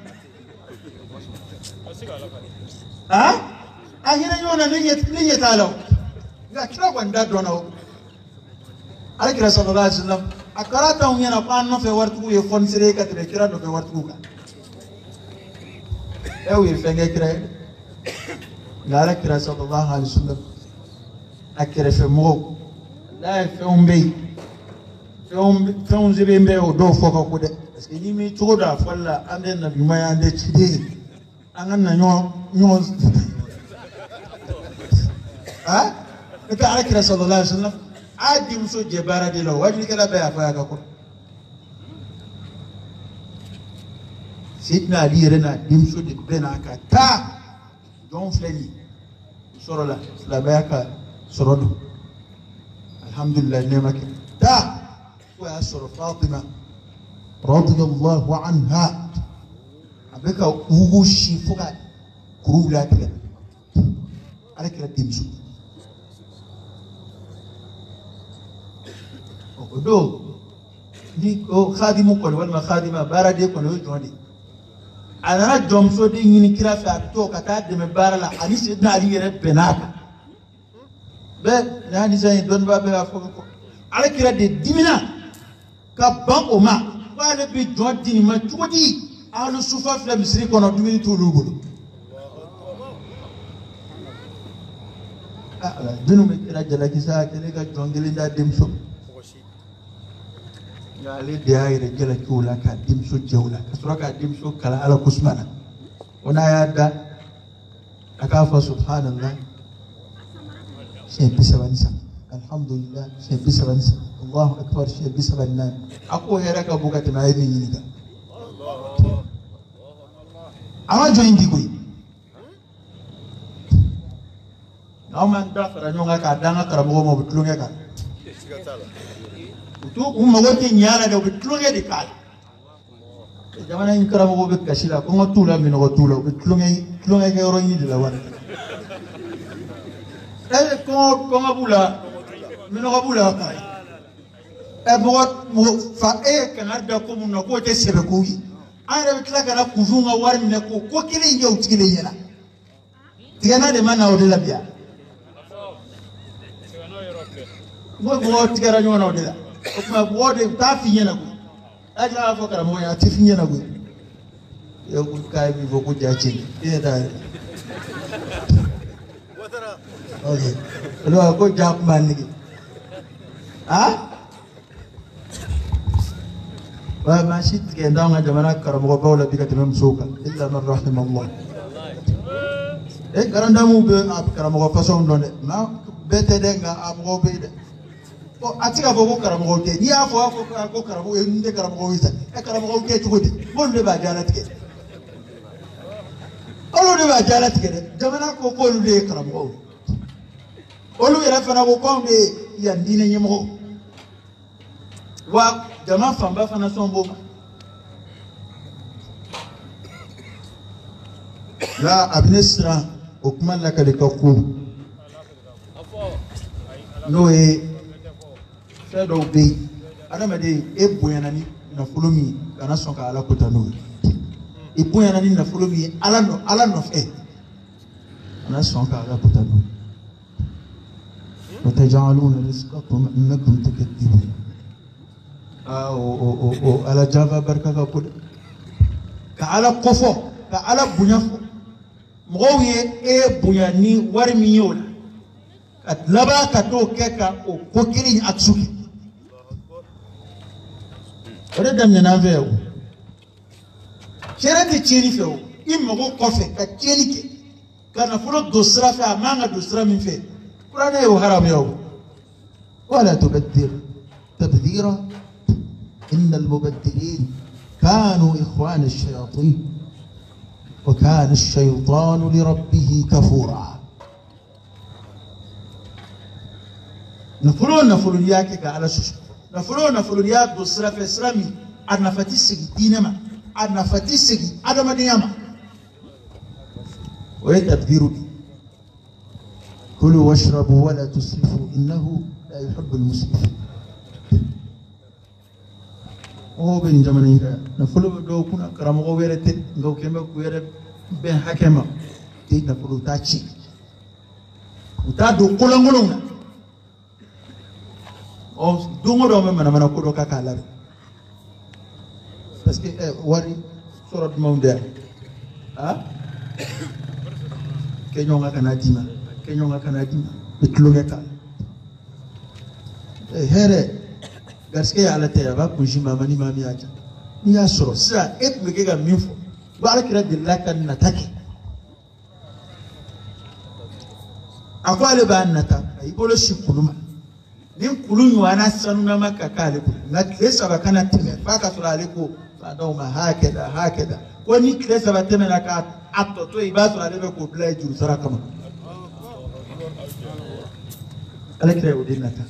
a hinɛ ɲɔgɔn na ne ɲɛ t'a la o nka kira kɔni da dɔnna o ale kira sallallahu alaihi wasallam a kɛra t'anw ɲɛna ko an nɔfɛ waritigiw ye fɔnisere ye ka tɛmɛ kira nɔfɛ waritigiw kan u ye fɛn kɛ kira ye nka ale kira sallallahu alaihi wasallam a kɛrɛfɛ mɔgɔw n'a ye fɛnw bɛ yen fɛnw sɛbɛn bɛ o dɔw fɔ ka ko dɛ parce que n'i mi cogo dɔ a fɔli la an tɛ nabi ɲuman ye an tɛ ciden ye an ka na ɲɔgɔn ne ka ala kira sallallahu alaihi wasallam a denmuso jɛ baara de la wajilikɛla bɛɛ y'a fɔ a ka kɔrɔ Seydina Ali yɛrɛ n'a denmuso de bɛɛ n'a ka taa jɔn filɛ nin sɔrɔ la silamɛya ka sɔrɔ don alhamdulilayi nɛɛma kɛ taa ko y'a sɔrɔ Fatima radiyallahu anha a bɛ ka wugu si fo ka kuru wuli a tigɛ ala kira denmuso o don ni o khadimu kɔni walima khadima baaraden kɔni o ye jɔn de ye a nana jɔnmuso de ɲini kira fɛ a bɛ to ka taa dɛmɛ baara la ani Seydina Ali yɛrɛ bɛnn'a kan bɛɛ nin hadisa in dɔnnibaa bɛɛ b'a fɔ ko ala kira de dimina ka ban o ma ko ale bɛ jɔn di nin ma cogo di ahlu sufa filɛ misiri kɔnɔ dumuni t'olu bolo ala jɔnw bɛ kira jalakisa a kɛlen ka jɔn kelen d'a denmuso nka ale de y'a yɛrɛ jalaki o la k'a denmuso jɛ o la ka sɔrɔ k'a denmuso kalan ala ko suma na o n'a y'a da a k'a fɔ subhanallah siɲɛ 33 alhamdulillah siɲɛ 33 allahu akbar siɲɛ 34 a k'o hɛrɛ ka bon ka tɛmɛ a ye min ɲini kan a ma jɔn in di koyi n'aw m'an da fara ɲɔgɔn kan k'a d'an ka karamɔgɔw ma u bɛ tulonkɛ kan u mago tɛ ɲɛ a la dɛ u bɛ tulonkɛ de k'a la jamana in karamɔgɔw bɛ kasi la kɔngɔ t'u la minɔgɔ t'u la u bɛ tulonkɛ kɛ yɔrɔ ɲini de la wari kɔngɔ b'u la minɔgɔ b'u la mɔgɔ fa e ye kangari da ko mun na k'o tɛ sɛbɛkow ye an yɛrɛ bɛ tila ka na kunfin ka wari minɛ k'o ko kelen kɛ o tigi de ɲɛna tigɛna de ma na o de la bi yan mɔgɔw tigɛra ɲɔgɔn na o de la o tuma mɔgɔw de t'a f'i ɲɛna koyi n'a tila k'a fɔ karamɔgɔ ye a tɛ f'i ɲɛna koyi e ko k'a ye min fɔ ko jaa cɛ e ɲɛ t'a yɛrɛ Okay. Alors, ko jap manigi. Ah? Wa mashit ke ndanga jamana karamo bawla bikati mem suka illa man rahimallah. Garanda mu be karamo façon donne ma bete denga amgo be de. O atika bogo karamo ke ni afo ko karamo e nde karamo wisa e karamo ke tugodi mon de ba jala tike. Olu de ba jala tike de jamana ko lu de karamo. Olu yɛrɛ fana ko k'anw de ye yan diinɛ ɲɛmɔgɔ wa jama fanba fana sɔn b'o ma la a bɛ ne siran o kuma lakali ka ko n'o ye fɛn dɔw bɛ yen adamaden e bonyana ni nafolo min ye kana sɔn ka ala kota n'o ye e bonyana ni nafolo min ye ala nɔfɛ kana sɔn ka ala kota n'o ye. وتجعلون رزقكم انكم تكذبون على جافا بركه كود كعلى قفو كعلى بنيفو مغوي اي بنياني ورميولا كتلبا كتو كيكا او كوكيري اتسوكي ودم نافيو شرتي تشيري فيو يمغو كوفي كتشيري كان فلو دوسرا فيها مانغا دوسرا من فيه قرآن يوهرم يوم ولا تبذر تبذيرا إن المبذرين كانوا إخوان الشياطين وكان الشيطان لربه كفورا نفلون ياك على شش نفلون ياك دوسرا في سرامي أنا فتيسكي دينما أنا فتيسكي أدم دينما ويتبذرني كلوا واشربوا ولا تسرفوا إنه لا يحب المسرفين. أو بين زمانين نفلو دو كنا كرام غويرة غو كيما غويرة بين حكمة تي نفلو تاشي وتادو كلامنا أو دونغو منا كودو كاكالار بس كي واري سورة مونديا ها كينيونغا كناديما kenyonga kanadima bitlumeka here gaske ala te ba kunji mama ni mami aja ni ya soro sa et mekega minfo ba ala kira dillaka natake akwale ba nata ibolo shikuluma nin kulunyu ana sanuna maka kale ku na klesa ba kana teme ba ka sura aliko ba do ma hakeda ko ni klesa ba teme na ka atto to ibasu alebe ko bla juru sara kama ala kira o dinata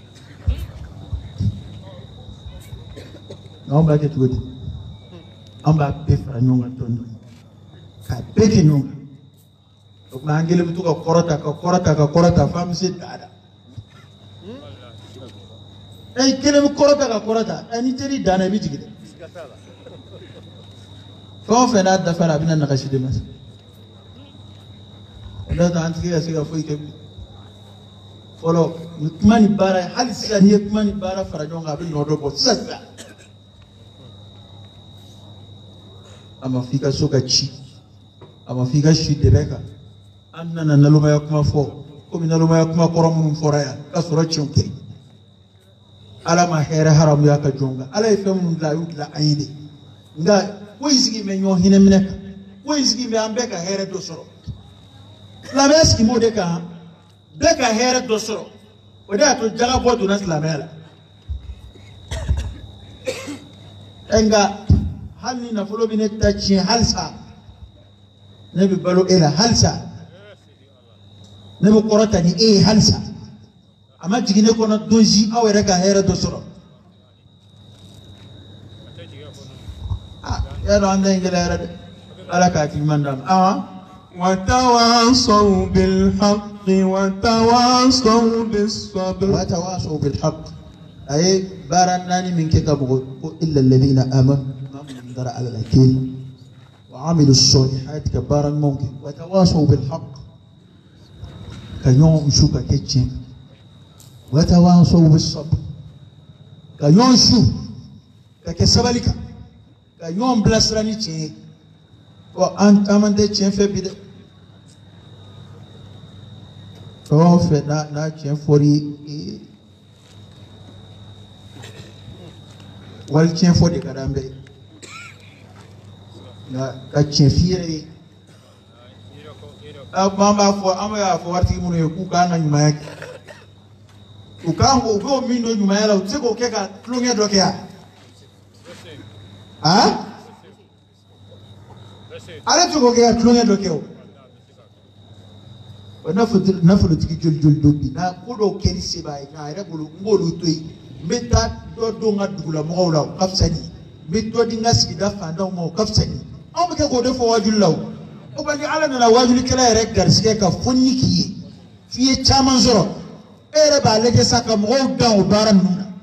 naomba ke tuweti amba pefa nyonga tondo ka peke nyonga okuna angele mtu ka korota famsi dada kele mu korota ani teri dana bi jigide fa fa na da fara bina na kashide mas da ta antike ya siga foi ke Follow Mani Bara, Halisa, Mani Bara, Farajonga, Nodo, Sasa. I'm a figure Sogachi. I'm a figure sheet de Becca. I'm not an Alumaya for. Come in Alumaya Koram for Raya. That's what Chunke. Alama Hera Haramyaka Jonga. Ala Fem La Aidi. Who is giving your Hinemeka? Who is giving Ambeka Hera Dosoro? Lameski Modeka. Beka here dosoro oda to jaga bodu na islamela enga hanni na folo bine tachi halsa ne bi balo ela halsa ne bi korata ni halsa ama jigine ko na doji awere ka here dosoro ya no ande ngela ala ka ti mandam وتواصوا بالحق وتواصوا بالصبر وتواصوا بالحق أي بارناني من كتابه إلا الذين آمنوا در على الأكيل وعملوا الصالحات كبارا ممكن وتواصوا بالحق كيوم شوكا كيتشين وتواصوا بالصبر كيوم شو كسبالك كيوم بلاسراني تشين وأنت أمن تشين في بدأ fɛn o fɛn n'a tiɲɛ fɔr'i wali tiɲɛ fɔ de ka d'an bɛɛ nka ka tiɲɛ f'i yɛrɛ ye an b'a fɔ an bɛ y'a fɔ waritigi minnu ye k'u k'an ka ɲumanya kɛ u k'an ko u b'o min don ɲumanya la u tɛ se k'o kɛ ka tulonkɛ dɔ kɛ yan ale tɛ se k'o kɛ ka tulonkɛ dɔ kɛ o nafolotigi joli joli dɔ bi n'a ko dɔw kɛli se b'a ye nka a yɛrɛ bolo n b'olu to yen n bɛ taa dɔ don n ka dugulamɔgɔw la o ka fisa ni n bɛ dɔ di n ka sigida fantanw ma o ka fisa ni anw bɛ kɛ k'o de fɔ wajuli la o bɛ ni ala nana wajulikɛla yɛrɛ garisigɛ ka fɔ ni k'i ye f'i ye caman sɔrɔ e yɛrɛ b'a lajɛ sa ka mɔgɔw dan o baara ninnu na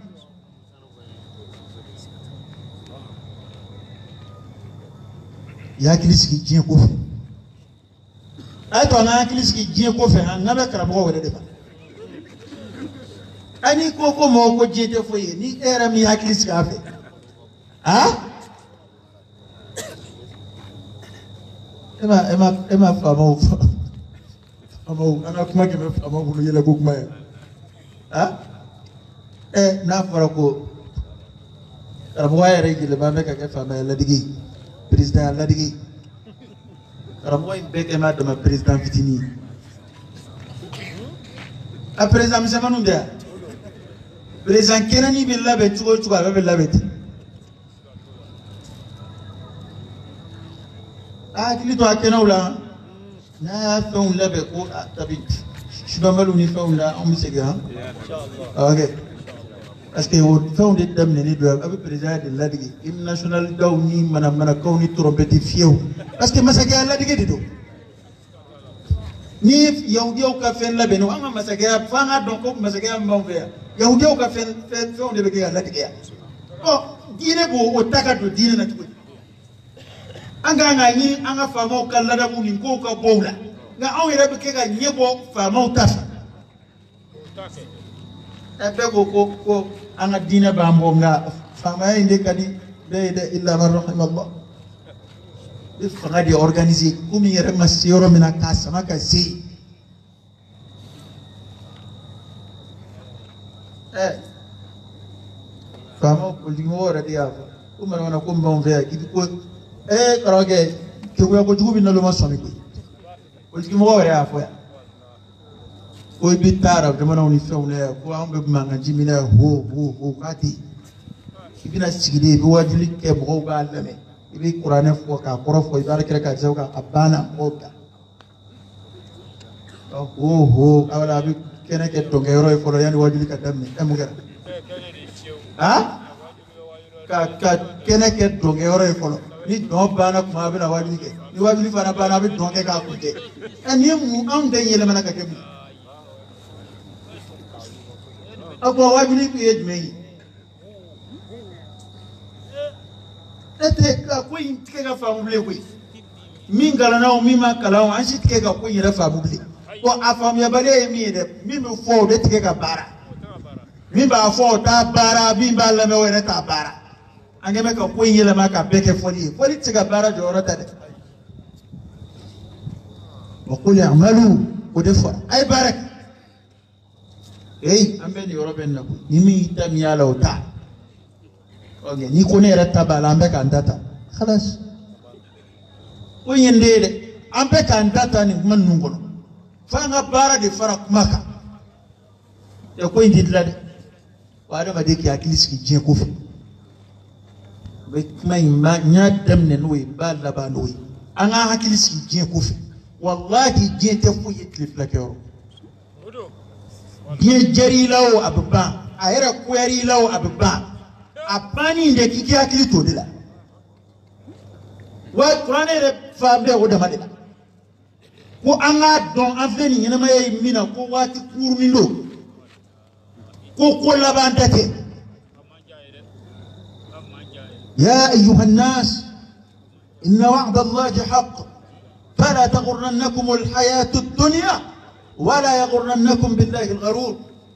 i hakili sigi diɲɛ ko fɛ a ye to an ka hakili sigi diɲɛ ko fɛ an bɛ karamɔgɔw yɛrɛ de kan ani ko ko mɔgɔ ko diɲɛ tɛ foyi ye ni e yɛrɛ min hakili sigi a fɛ e ma faamaw an ka kuma kɛmɛ faamaw bolo yɛlɛ ko kuma ye n'a fɔra ko karamɔgɔya yɛrɛ yɛlɛma bɛ ka kɛ faamaya ladege président ladege karamɔgɔ in bɛɛ kɛ m'a dama président fitinin a président misɛnmaninw tɛ yan président kɛnɛnin bɛ labɛn cogo o cogo a bɛɛ bɛ labɛn ten a hakili to a kɛnɛw la n'a y'a fɛnw labɛn ko a tabi subamaliw ni fɛnw la anw bɛ segin han ok parce que o fɛnw de daminɛnen don a bɛ président de ladege hymne national daw ni manamanakaw ni trompette fiyɛw parce que masakɛya ladege de don ni yahudiyaw ka fɛn labɛnnen an ka masakɛya f'an ka dɔn ko masakɛya min b'anw fɛ yan yahudiyaw ka fɛnw de bɛ kɛ ka ladege yan diinɛ b'o ta ka don diinɛ na cogo di an kan ka ɲini an ka faamaw ka ladamu nin kow ka bɔ u la nka anw yɛrɛ bɛ kɛ ka ɲɛ bɔ faamaw ta fɛ bɛɛ ko an ka diinɛ b'an bɔ nka faamaya in de ka di bɛɛ ye dɛ illa man rahimallah bɛ fanga de organiser komi yɛrɛ ma se yɔrɔ min na k'a sama ka se faamaw politikimɔgɔw yɛrɛ de y'a fɔ ko manamana ko min b'anw fɛ yan k'i ko karamɔgɔkɛ kegunya kojugu bɛ naloma sɔmi koyi politikimɔgɔw yɛrɛ y'a fɔ yan ko i bɛ taa arabu jamanaw ni fɛnw na yan ko anw bɛ mankan ji min na yan ho k'a tɛ yen i bɛna sigi de i bɛ wajuli kɛ mɔgɔw b'a lamɛn i bɛ kuranɛ fɔ k'a kɔrɔ fɔ i b'a kɛrɛ k'a jɛ kan a banna mɔgɔw da ho awɔ a bɛ kɛnɛ kɛ dɔnkɛyɔrɔ ye fɔlɔ yanni wajuli ka daminɛ mun kɛra ka kɛnɛ kɛ dɔnkɛyɔrɔ ye fɔlɔ ni dɔn banna kuma a bɛna wajuli kɛ ni wajuli fana banna a bɛ dɔn kɛ k'a kun tɛ ni ye mun anw den yɛlɛmana ka kɛ mun a ko wajuli kun ye jumɛn ye ne tɛ ka ko in tigɛ ka faamu bilen koyi min kalanna o min ma kalan o an si tigɛ ka ko in yɛrɛ faamu bilen a faamuyabaliya ye min ye dɛ min bɛ fɔ o de tigɛ ka baara min b'a fɔ o t'a baara min b'a lamɛn o yɛrɛ t'a baara an kɛ bɛ ka ko in yɛlɛma ka bɛɛ kɛ fɔli ye fɔli tɛ se ka baara jɔyɔrɔ ta dɛ wa qul i'malu o de fɔra a ye baara kɛ an bɛ nin yɔrɔ bɛ nin na koyi ni min y'i ta min y'a la o ta ni ko ne yɛrɛ ta b'a la an bɛ k'an ta ta halas ko in ye n den ye dɛ an bɛ k'an ta ta nin kuma ninnu kɔnɔ f'an ka baara de fara kuma kan ko in tɛ dilan dɛ wa adamaden k'i hakili sigi diɲɛ ko fɛ u bɛ kuma in n y'a daminɛ n'o ye n b'a laban n'o ye an k'an hakili sigi diɲɛ ko fɛ walahi diɲɛ tɛ foyi ye tile fila kɛ yɔrɔ diɲɛ jɛr'i la o a bɛ ban a yɛrɛ koyar'i la o a bɛ ban a banni de k'i k'i hakili to de la wa kuranɛ yɛrɛ fa bɛɛ o dama de la ko an k'a dɔn an filɛ nin ɲɛnamaya ye min na ko waati kurunin don ko laban tɛ kɛ ya ayyuhan nas inna wa'da allahi haqq fala taghurrannakum alhayatu ad-dunya wala yaghurrannakum billahi al-gharur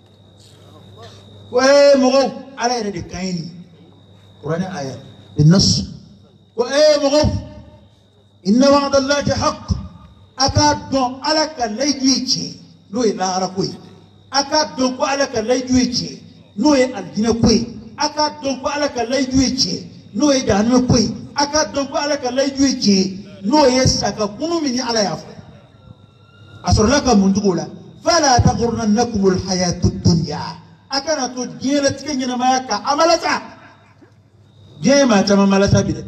wa mɔgɔw ala yɛrɛ de kan ye nin kuranɛ aya بالنص مغف إن وعد الله حق أكاد على كليجي no e lahara koy aka don ko ala ka layju ce no e aljina koy aka don ko ala ka layju ce no e jahannama koy aka don ko ala ka layju ce no e saka kunu mini ala yafu asorlaka mundugola fala taqurrannakum alhayatud dunya akana to jela tikenye na mayaka amalata jema chama malata bide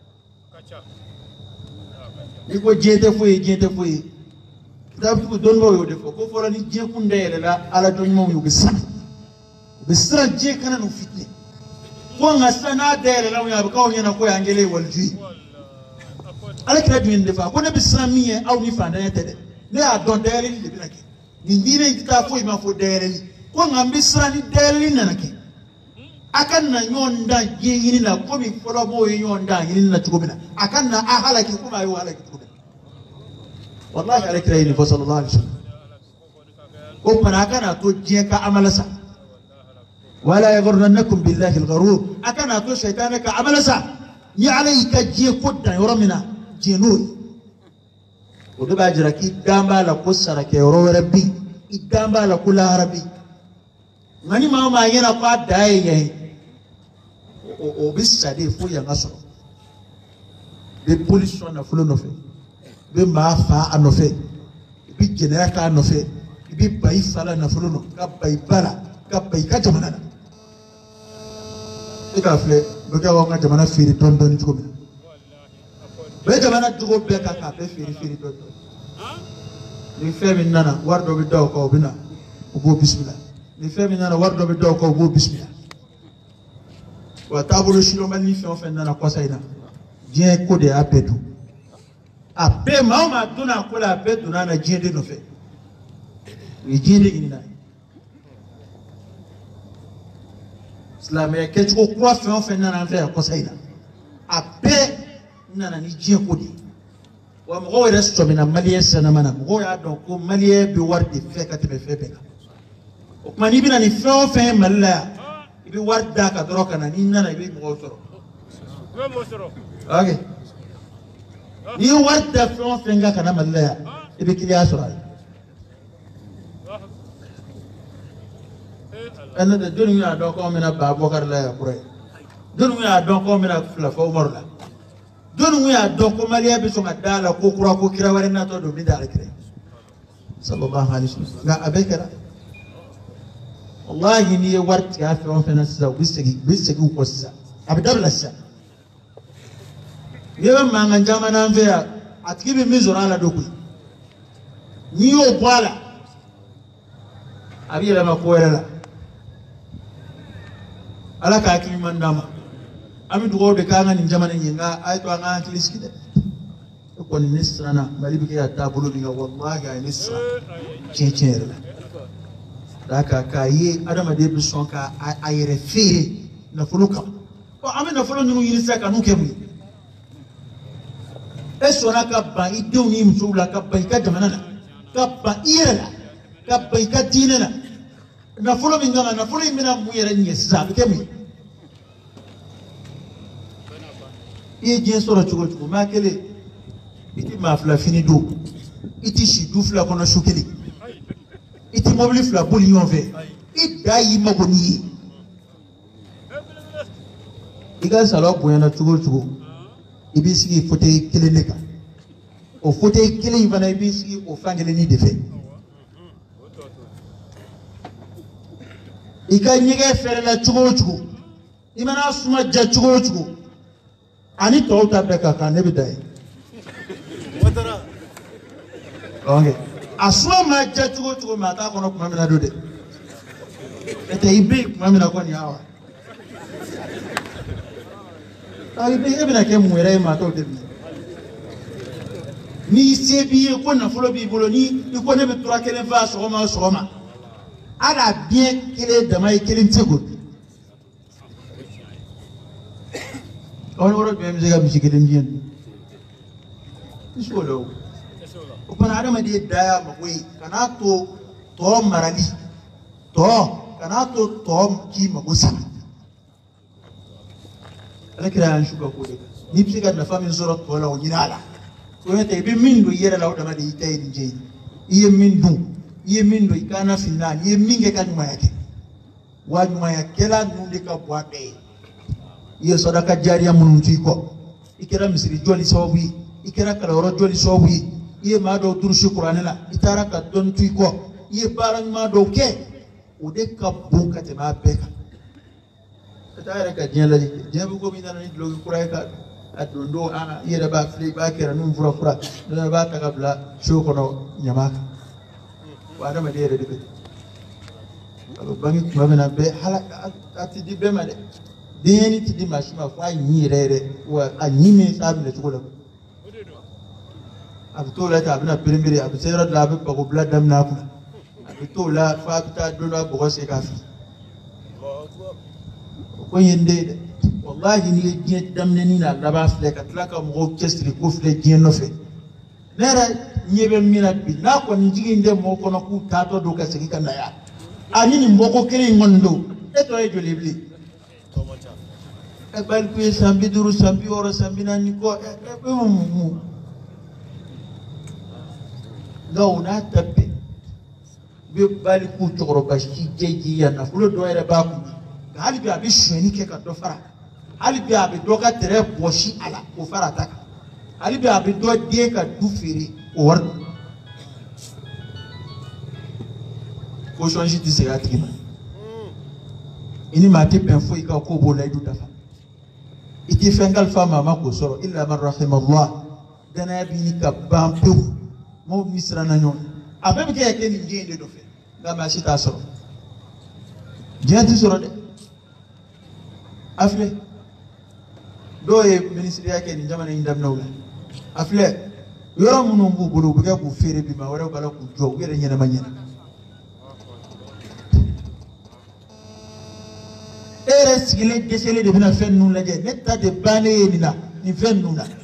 iko jete fuyi dabu ko don mo yode ko fola ni je kunde yela ala don mo yugo bisra je kana no fitne ko ngasana dele la ya ko nyana ko yangele walji ala kira dun defa ko ne bisra miye aw ni fanda yete ne a don dele ni bilake ni ndine ta fuyi ma fo dele ko ngambi sra ni dele nanake akan na nyonda je yini na ko mi fola mo nyonda yini na tugobina akan na ahala ki kuma yo hala ki tugobina wallahi ala kira yini sallallahu alaihi wasallam ko pana kana to je ka amalasa wala yaghurrannakum billahi algharur akana to shaytanaka amalasa ni alayka je kodda yoromina je nuri o do bajira ki damba la ko sarake yoro rabbi idamba la kula rabbi ngani ma yana kwa daye o bisade fo ya ngaso de police na fulo no fe be ma fa anofe bi genera ka anofe bi bai sala na fulo no ka bai bala ka bai ka jamana ika fle be ka wanga jamana firi don don ko be jamana dugo be ka be firi don ni femi nana wardo bi daw ko bina go bismillah ni femi nana wardo bi daw ko go bismillah wa tabulu shilo man ni fe nana ko sayna je ko de apedu ape mauma duna kula ape duna na jinde no fe ni jinde inna islam ya ke ko kwa fe nana fe ko sayna ape nana ni je ko de wa mo resto mina maliye sana mana mo ya don ko maliye bi wardi fe ka te fe beka o kuma ni bina ni fe malla ibi warda ka droka na ni nana ibi mo soro okay ni warda fe nga kana malla ibi kiliya soro ana da dunya don ko mina babakar la ya kure dunya don ko mina fula fa umar la donu ya doko maliya bi songa dala ko kura ko kira wari na to do bi dala kire sallallahu alaihi wasallam ga abekara wallahi ni warti ya fi on fena sa bisigi ko sa abdabla sa yewa manga jamana mvea atikibi mizora la doku ni yo bwala abiyela makoyela ala ka akimi mandama ami dugo de kanga ni jamana yinga ay to anga atliski de ko ni nisrana bali bi ya tabulu bi wallahi ay nisra cecere da ka kayi adama de bison ka ay refere na fuluka ko ami na fulu ni yinisa ka nuke mu esona ka ba ideu ni msula ka ba ka jamana na ka ba ira ka ba ka dinena na fulu mi ngama na fulu mi na mu yere nyesa ke mu iye jien soro chugo chugo ma kele iti ma fla fini do iti shi du fla kono shukeli iti mobile fla boli yon ve ida yi magoni iga salo boyana chugo chugo ibisigi fote kele neka o fote kele ivana ibisigi o fangele ni defe iga nyege fere la chugo chugo imana suma ja chugo chugo ani to ta beka ka ne bidai wadara okay asuma ma ja chugo ma ta kono kuma mina dode ete ibe kuma mina ko ni hawa ai be ebina ke muere ma to de ni sebi ko na folo bi bolo ni ko ne be tura kelen fa soma ala bien kele damay kelen tego on woro be mzega bisikelen jien isolo o pana adama de daya magwe kana to marali to kana to ki magusa alakira an shuka ko de ni bisika na famin surat wala o nyinala ko mete be min do yere law dama de tay ni je iye min du ye min do ikana finna ye minge kan mayake wa mayake la nunde ka boabe ye sadaka jariya munun tiko ikira misri joli sawi ikira kala ro joli sawi ye ma do durshi qur'anela itara ka don tiko ye baran ma do ke o de ka bunka te ma beka tayara ka jela jebu ko mi nan ni logi qur'an ka adundo a yere ba fli ba kera num fura na ba ta kabla shokono nyamaka wada ma dere de alo bangi kuma bena be hala ati di be ma de deni ti di mashima fa yi rere wa anyime sabi le tukola abu to la ta bina primbiri abu sera la be ko bla dam na ku abu to la fa ta do la bo se ka fi ko yende wallahi ni je dam ne ni na la ba fle ka tla ka mo kestri ko fle je no fe nera nyebe mina bi na ko ni jigi nde mo ko no ku ta to do ka se ka na ya ani ni mboko kele ngondo e to e jolibli e bal ku sambi duru sambi oro sambi na ni ko e mu gaw na tabbe be bal ku toro bashi jeji ya na fulo do ere ba ku hali bi abi shweni ke ka do fara hali bi abi do ka tere boshi ala ko fara ta hali bi abi do de ka du firi o war ko shonji ti se atiki ma ini ma te pen fo ika ko bo la du dafa iti fengal fama ma ko soro illa man rahimallah dana bi ni ka bampu mo misra na nyon abe bi ke ni ngende do fe ga ma sita soro jati soro de afle doye ministry yake ni jamana indam nawla afle yoro munu mbu bulu buga ku fere bi ma wara bala ku jo were nyana manyana ere sigile desele de bina fennu la je netta de bane ni na ni fennu na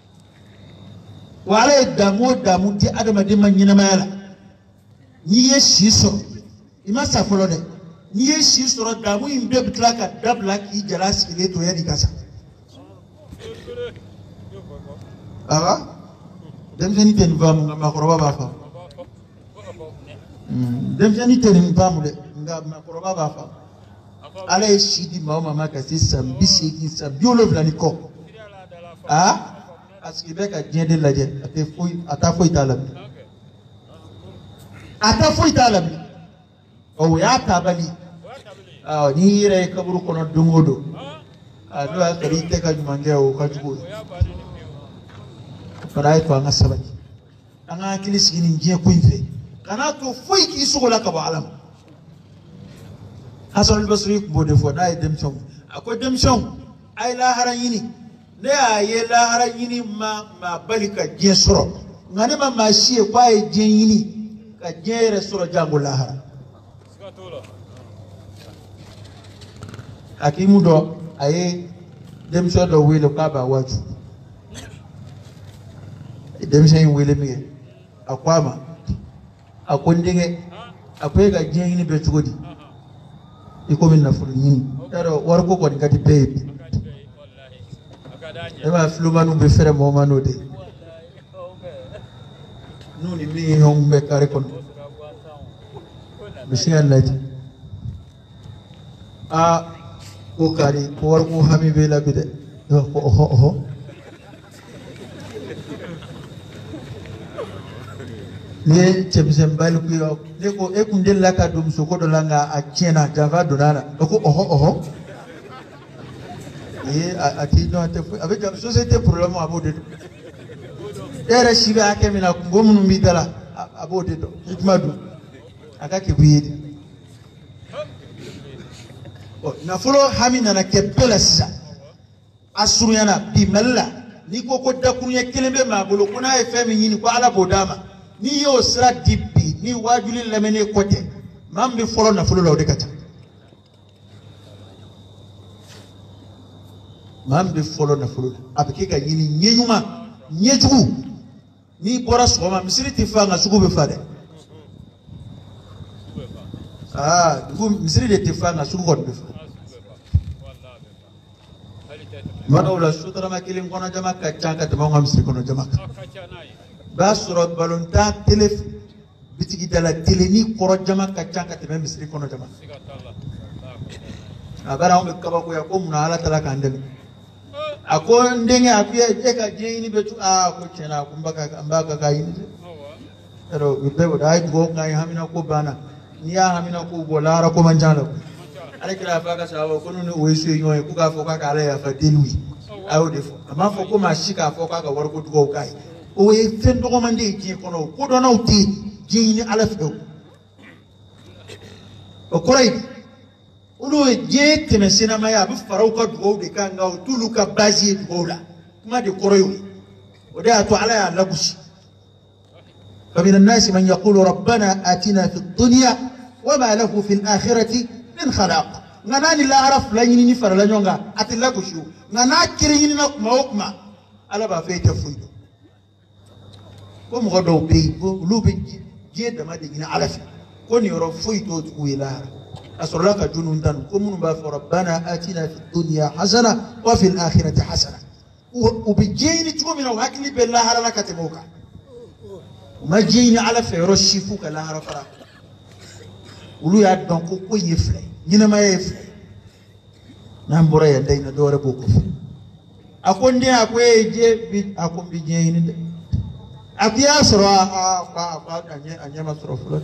wala damu ti adama de manyana mayala ni ye shiso ima safolo de ni ye shiso damu imbe bitlaka dabla ki jala sigile to ya di kasa aga dem jani ten vamu ngam makoroba ba fa dem jani ten vamu de ngam makoroba ba fa ala shidi mama maka sisa mbisi ki sa biolo vla niko aski beka jende laje ata foi talab o ya tabali ni re kaburu kono dungodo ado akari te ka jumange o ka jugo para to anga sabati anga kilisi ni nje kuinfe kana to foi ki sugola ka ba alam Hasan al-Basri ko de fo dai dem chong akwai dem chong ai la haran yini ne aye la haran yini ma balika je soro ngane ma shi ko ai je yini ka je re soro jangu la haran akimu do aye dem so do wele ka ba waju dem sai wele mi akwama akondinge akwai ga je yini be tugodi iko min nafulu nyini daro warko ko ngati baby ema flumanu be fere mo manode nuni mi hon be kare kon bishiyan lati ko kare ko warko hami be labide ko oho ne chemsem balku yo ne ko e kundel la ka dum so ko do langa a chena java donana ko oho ati no te avec la société problème abode era shiga ake mina ngomunu mbidala abode do hikmadu akake buyidi na folo hamina na kebela sisa asuru yana bi malla ni ko dakunya kelembe mabolo kuna e femi nyini ko ala bodama ni yo sra dippi ni wajuli lamene kote mambe folo na folo lawde kata mambe folo na folo apike ka yini nyenyuma nyejugu ni bora soma misiri tifanga sugu be fade misiri de tifanga sugu ko be fade madawla sutara makilin kono jamaka chanka tamonga misiri kono jamaka basuro balonta telef bitigi dala teleni koro jama ka ca ka tɛmɛ misiri kɔnɔ jama a bara anw bɛ kabako ya ko munna ala tala k'an dɛmɛ a ko n denkɛ a ko e ka diɲɛ ɲini bɛ tu ko tiɲɛna a ko n b'a ka k'a ɲini dɛ yarɔ u bɛɛ b'o dɔn a ye dugawu k'an ye hamina ko banna n'i y'a hamina ko bɔ lahara ko man ca la ale kira fa ka sahaba ko n'u ni o ye so ye ɲɔgɔn ye k'u k'a fɔ k'a ka ala yafa deliw ye a y'o de fɔ a m'a fɔ ko maa si k'a fɔ k'a ka wariko dugawu k'a ye o ye fɛn dɔgɔman de ye diɲɛ kɔnɔ o kodɔnnaw tɛ yen diɲɛ ɲini ala fɛ o kɔrɔ ye olu ye diɲɛ tɛmɛ senama ye a bɛ faraw ka dugawu de kan nka o t'olu ka base ye dugawu la kuma de kɔrɔ ye o de y'a to ala y'a lagosi فمن الناس من يقول ربنا آتنا في الدنيا وما له في الآخرة من خلاق ناني لا أعرف لا يني فرلا نيونغا أتلا كشيو نانا كريني نكما وكما على بافي تفويدو كم غدو بي لو بي جيد ما دينا على في كوني رفويتو تقويلا أسر لك جنون دان كم باف ربنا آتنا في الدنيا حسنة وفي الآخرة حسنة وبيجيني تقول من وهكلي بالله على لك تموكا ما جيني على في رشيفوك لا هرفرا ولو يا دونكو كو يفلي نينا ما يفلي نامبورا يا دينا دورا بوكو akon dia akwe je bi akon bi je ni de akia soro anya masoro fulo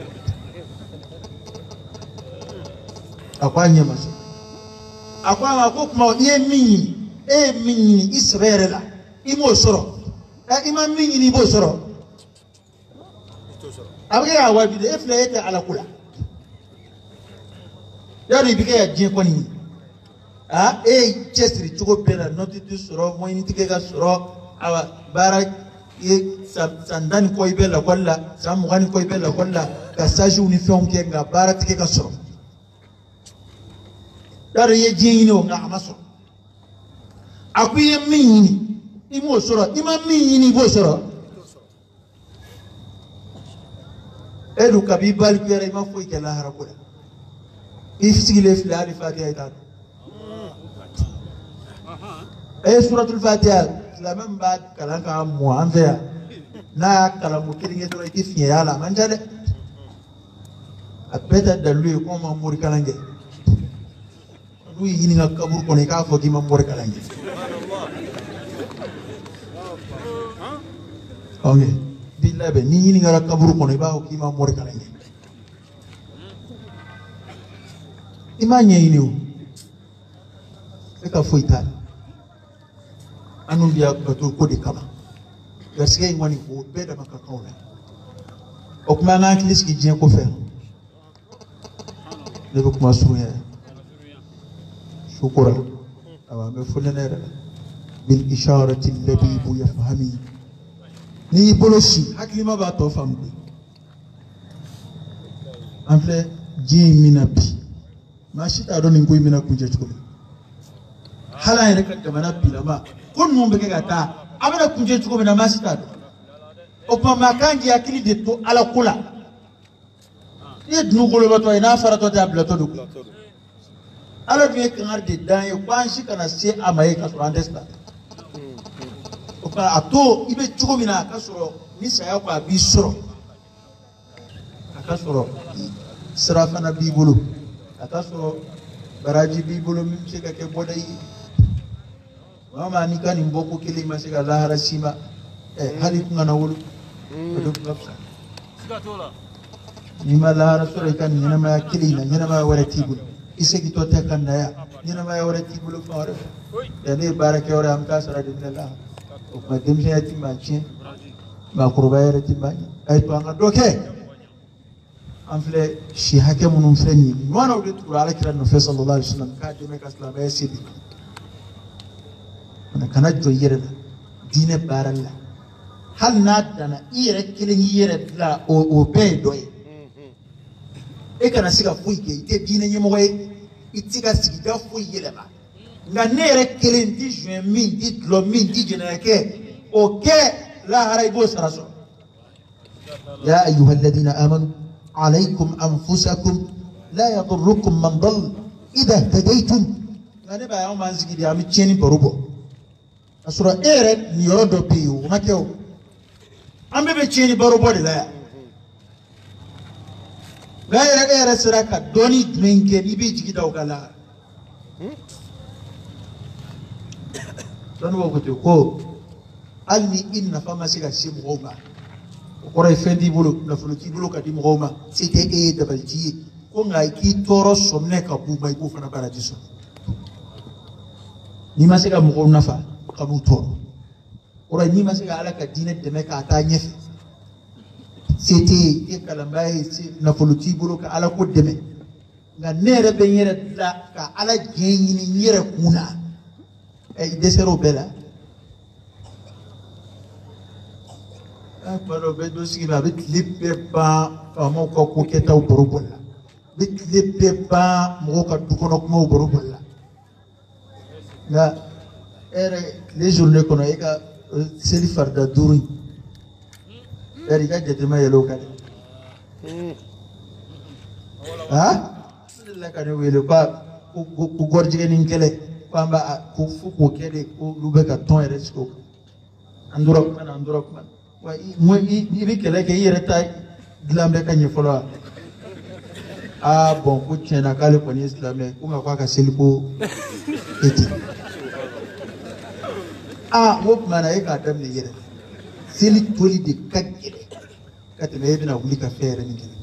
akwanya maso akwa ma ko kuma ye minyi israela imo soro ima minyi ni bo soro abge ya wabi de efle yete ala kula yari bige ya jin koni chestri chugo pela notiti soro moyni tike ga soro awa bara ye sandani ko ibela kolla samugani ko ibela kolla ka saji uniform ke ga bara tike ga soro yari ye jin ni nga amaso akuye minni imo soro ima minni ni bo soro edu kabibal kuyere ma foy ke lahara kula ifsigile fi ali fatiha ita suratul fatiha la man ba kalanga mu anza na kalamu kiringe to ifiye yala manjale apeta dalu ko ma muri kalange du yini nga kabur ko ne ka fo ki ma muri kalange okay billahi ni yini nga kaburu kono ba ko ima mor kala ngi imanye iniu eka foita anu biya ko ko de kama gaskiya ngoni ko be da maka kauna o kuma na kilis ki je ko fe ne ko kuma suya shukura awa me fulene bil isharati alladhi yafhami ni bolosi hakilima ba to fambe en fait ji minapi mashita do ni ko mina kunje chukule hala ene ka jamana pilama kon mo be ka ta abana kunje chukule na mashita do o pa makangi akili de to ala kula ni dunu golo ba to ina fara to ta blato do ala bi kan arde dan yo kwanshi kana se amaye ka so understand ato ibe chuko mina kasoro ni saya kwa bi soro akasoro sirafa na bibulu akasoro baraji bibulu mcheka ke bodai mama nikani mboko kile masika lahara sima hali kunga na wulu do ngapsa sikatola ni malahara soro ikani nyana ma kile na nyana ma wala tibulu iseki to tekan na ya nyana ma wala tibulu fare ya ne barake ora amta sara dinallah ma demse yati ma chin ma kurbayere timba ay to nga doke amfle shi hake munum frenni wana ude tu ala kira no sallallahu alaihi wasallam ka de me ka islam ay sidi ana kana joyere dine baralla hal nadana ire kilin yere la o be doy e kana siga fuike te dine nyemo itika sigida fuike ba nga nere kilin di juin min di lo min di jenake oke la haraibo saraso ya ayuha alladhina amanu alaykum anfusakum la yadurrukum man dal idha ihtadaytum ngane ba yaw man zigi di am cheni barubo asura ere ni yoro do piu makeo ambe be cheni barubo de la gaira siraka doni dmenke ni bi jigi da ogala don wo ko alni inna fama siga sim goma ko ray fendi bulu na fuluti bulu ka dim goma c'était e dabalji ko ngai ki toro somne ka bu bay ko fana bara jiso ni ma siga mo nafa ka bu toro ko ray ni ma siga ala ka dine de me ka ta nyefe c'était e kalambai na fuluti bulu ka ala ko deme nga nere be yere la ka ala jenyi ni yere kuna e desero bela Pero bedo sigi ba bit lippe pa mo ko ko keta borobola bit lippe pa mo ka dukono ko borobola na ere les journées kono e ka seli farda duri ere ga jete ma yelo ka ha la ka ne wele ba ku gorjige nin kele pamba ku fu ko kede ko lube ka ton ere sko anduro man moi ibi kele ke yere ta glambe ka nyefolo bon ku chena kale ko ni islam ko ma kwa ka silko eti wo mana e ka dam ne yere sili toli de kagere ka te me bina wuli ka fere ni kele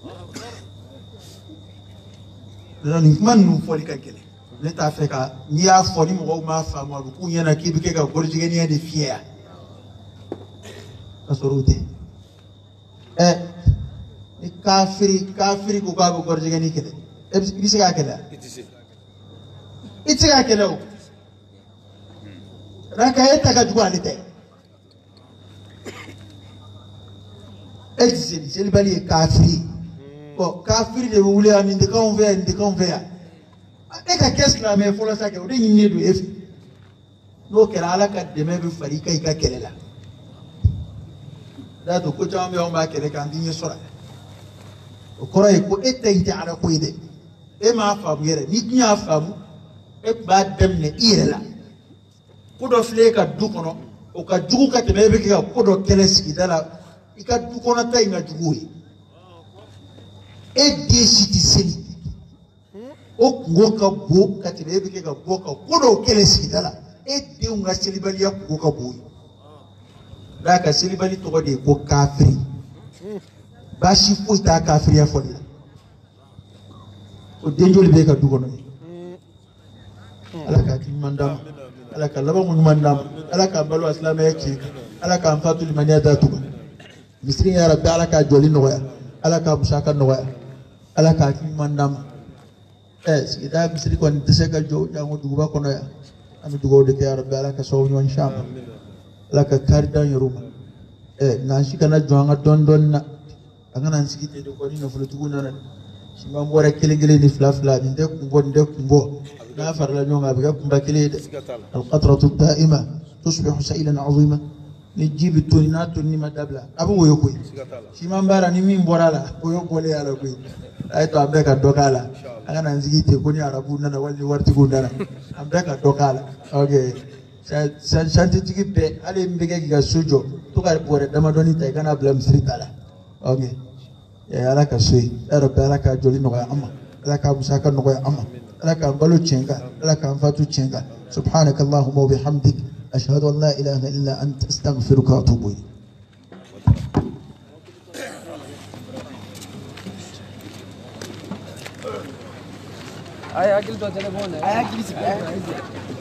ni man nu foli ka kele le ta fe ka ni ya foli mo ma fa mo ku nyana ki bi ke ka gorjige ni de fier kasorute ni kafiri ko ka gorjige ni kele bisi ka kele itsi ka kele o raka eta ka juwa lite etsi sel bali kafiri ko kafiri de wule ami de konve ya e ka kesla me fola sa ke o de nyine do efi no kela ala ka de me bi fari kai ka kele la da to ko jam yo ma kele kan dinye sora o koray ko etente ala ko ide e ma fa bu yere ni nya fa mu e ba dem ne irela ko do fle ka du kono o ka jugu ka te be ka ko do kele sigi dala ika du kono tay nga jugu e desiti seni o ngo ka bo ka te be ka bo ka ko do kele sigi dala e de nga selibali ya ko ka bo da ka silibali to de ko kafiri ba shi fuita kafiri ya folla o denjoli be ka dugono ala ka mandam ala ka laba mun mandam ala ka balu islama yake ala ka fatu limaniya da tuba misri ya rabbi ala ka joli noya ala ka musaka noya ala ka mandam sida misri ko ni tseka jo jango duba kono ya ami dugo de ya rabbi ala ka so nyon shama laka kardan yoruma na shi kana jonga don na angana nsikite de ko ni no fulutugu na shi ma mbora kele ni flafla ni de kumbo na farla nyonga be kumba kele de al qatratu daima tusbihu sa'ilan azima ni jibi tunina tunni madabla abu woyo ko shi ma mbara ni mi mbora la woyo bole ala ko ay to ambe ka dokala angana nsikite ko ni arabu na wali warti gundana ambe ka dokala okay santi tigi be ale mbege giga sujo to ka bore dama doni tay kana blam sritala okay ya ala ka sui rabbi ala ka joli no amma ala ka musaka no amma ala ka balu chenga ala ka fatu chenga subhanaka allahumma wa bihamdik ashhadu an la ilaha illa anta astaghfiruka wa atubu ilayk ay akil to telefon ay akil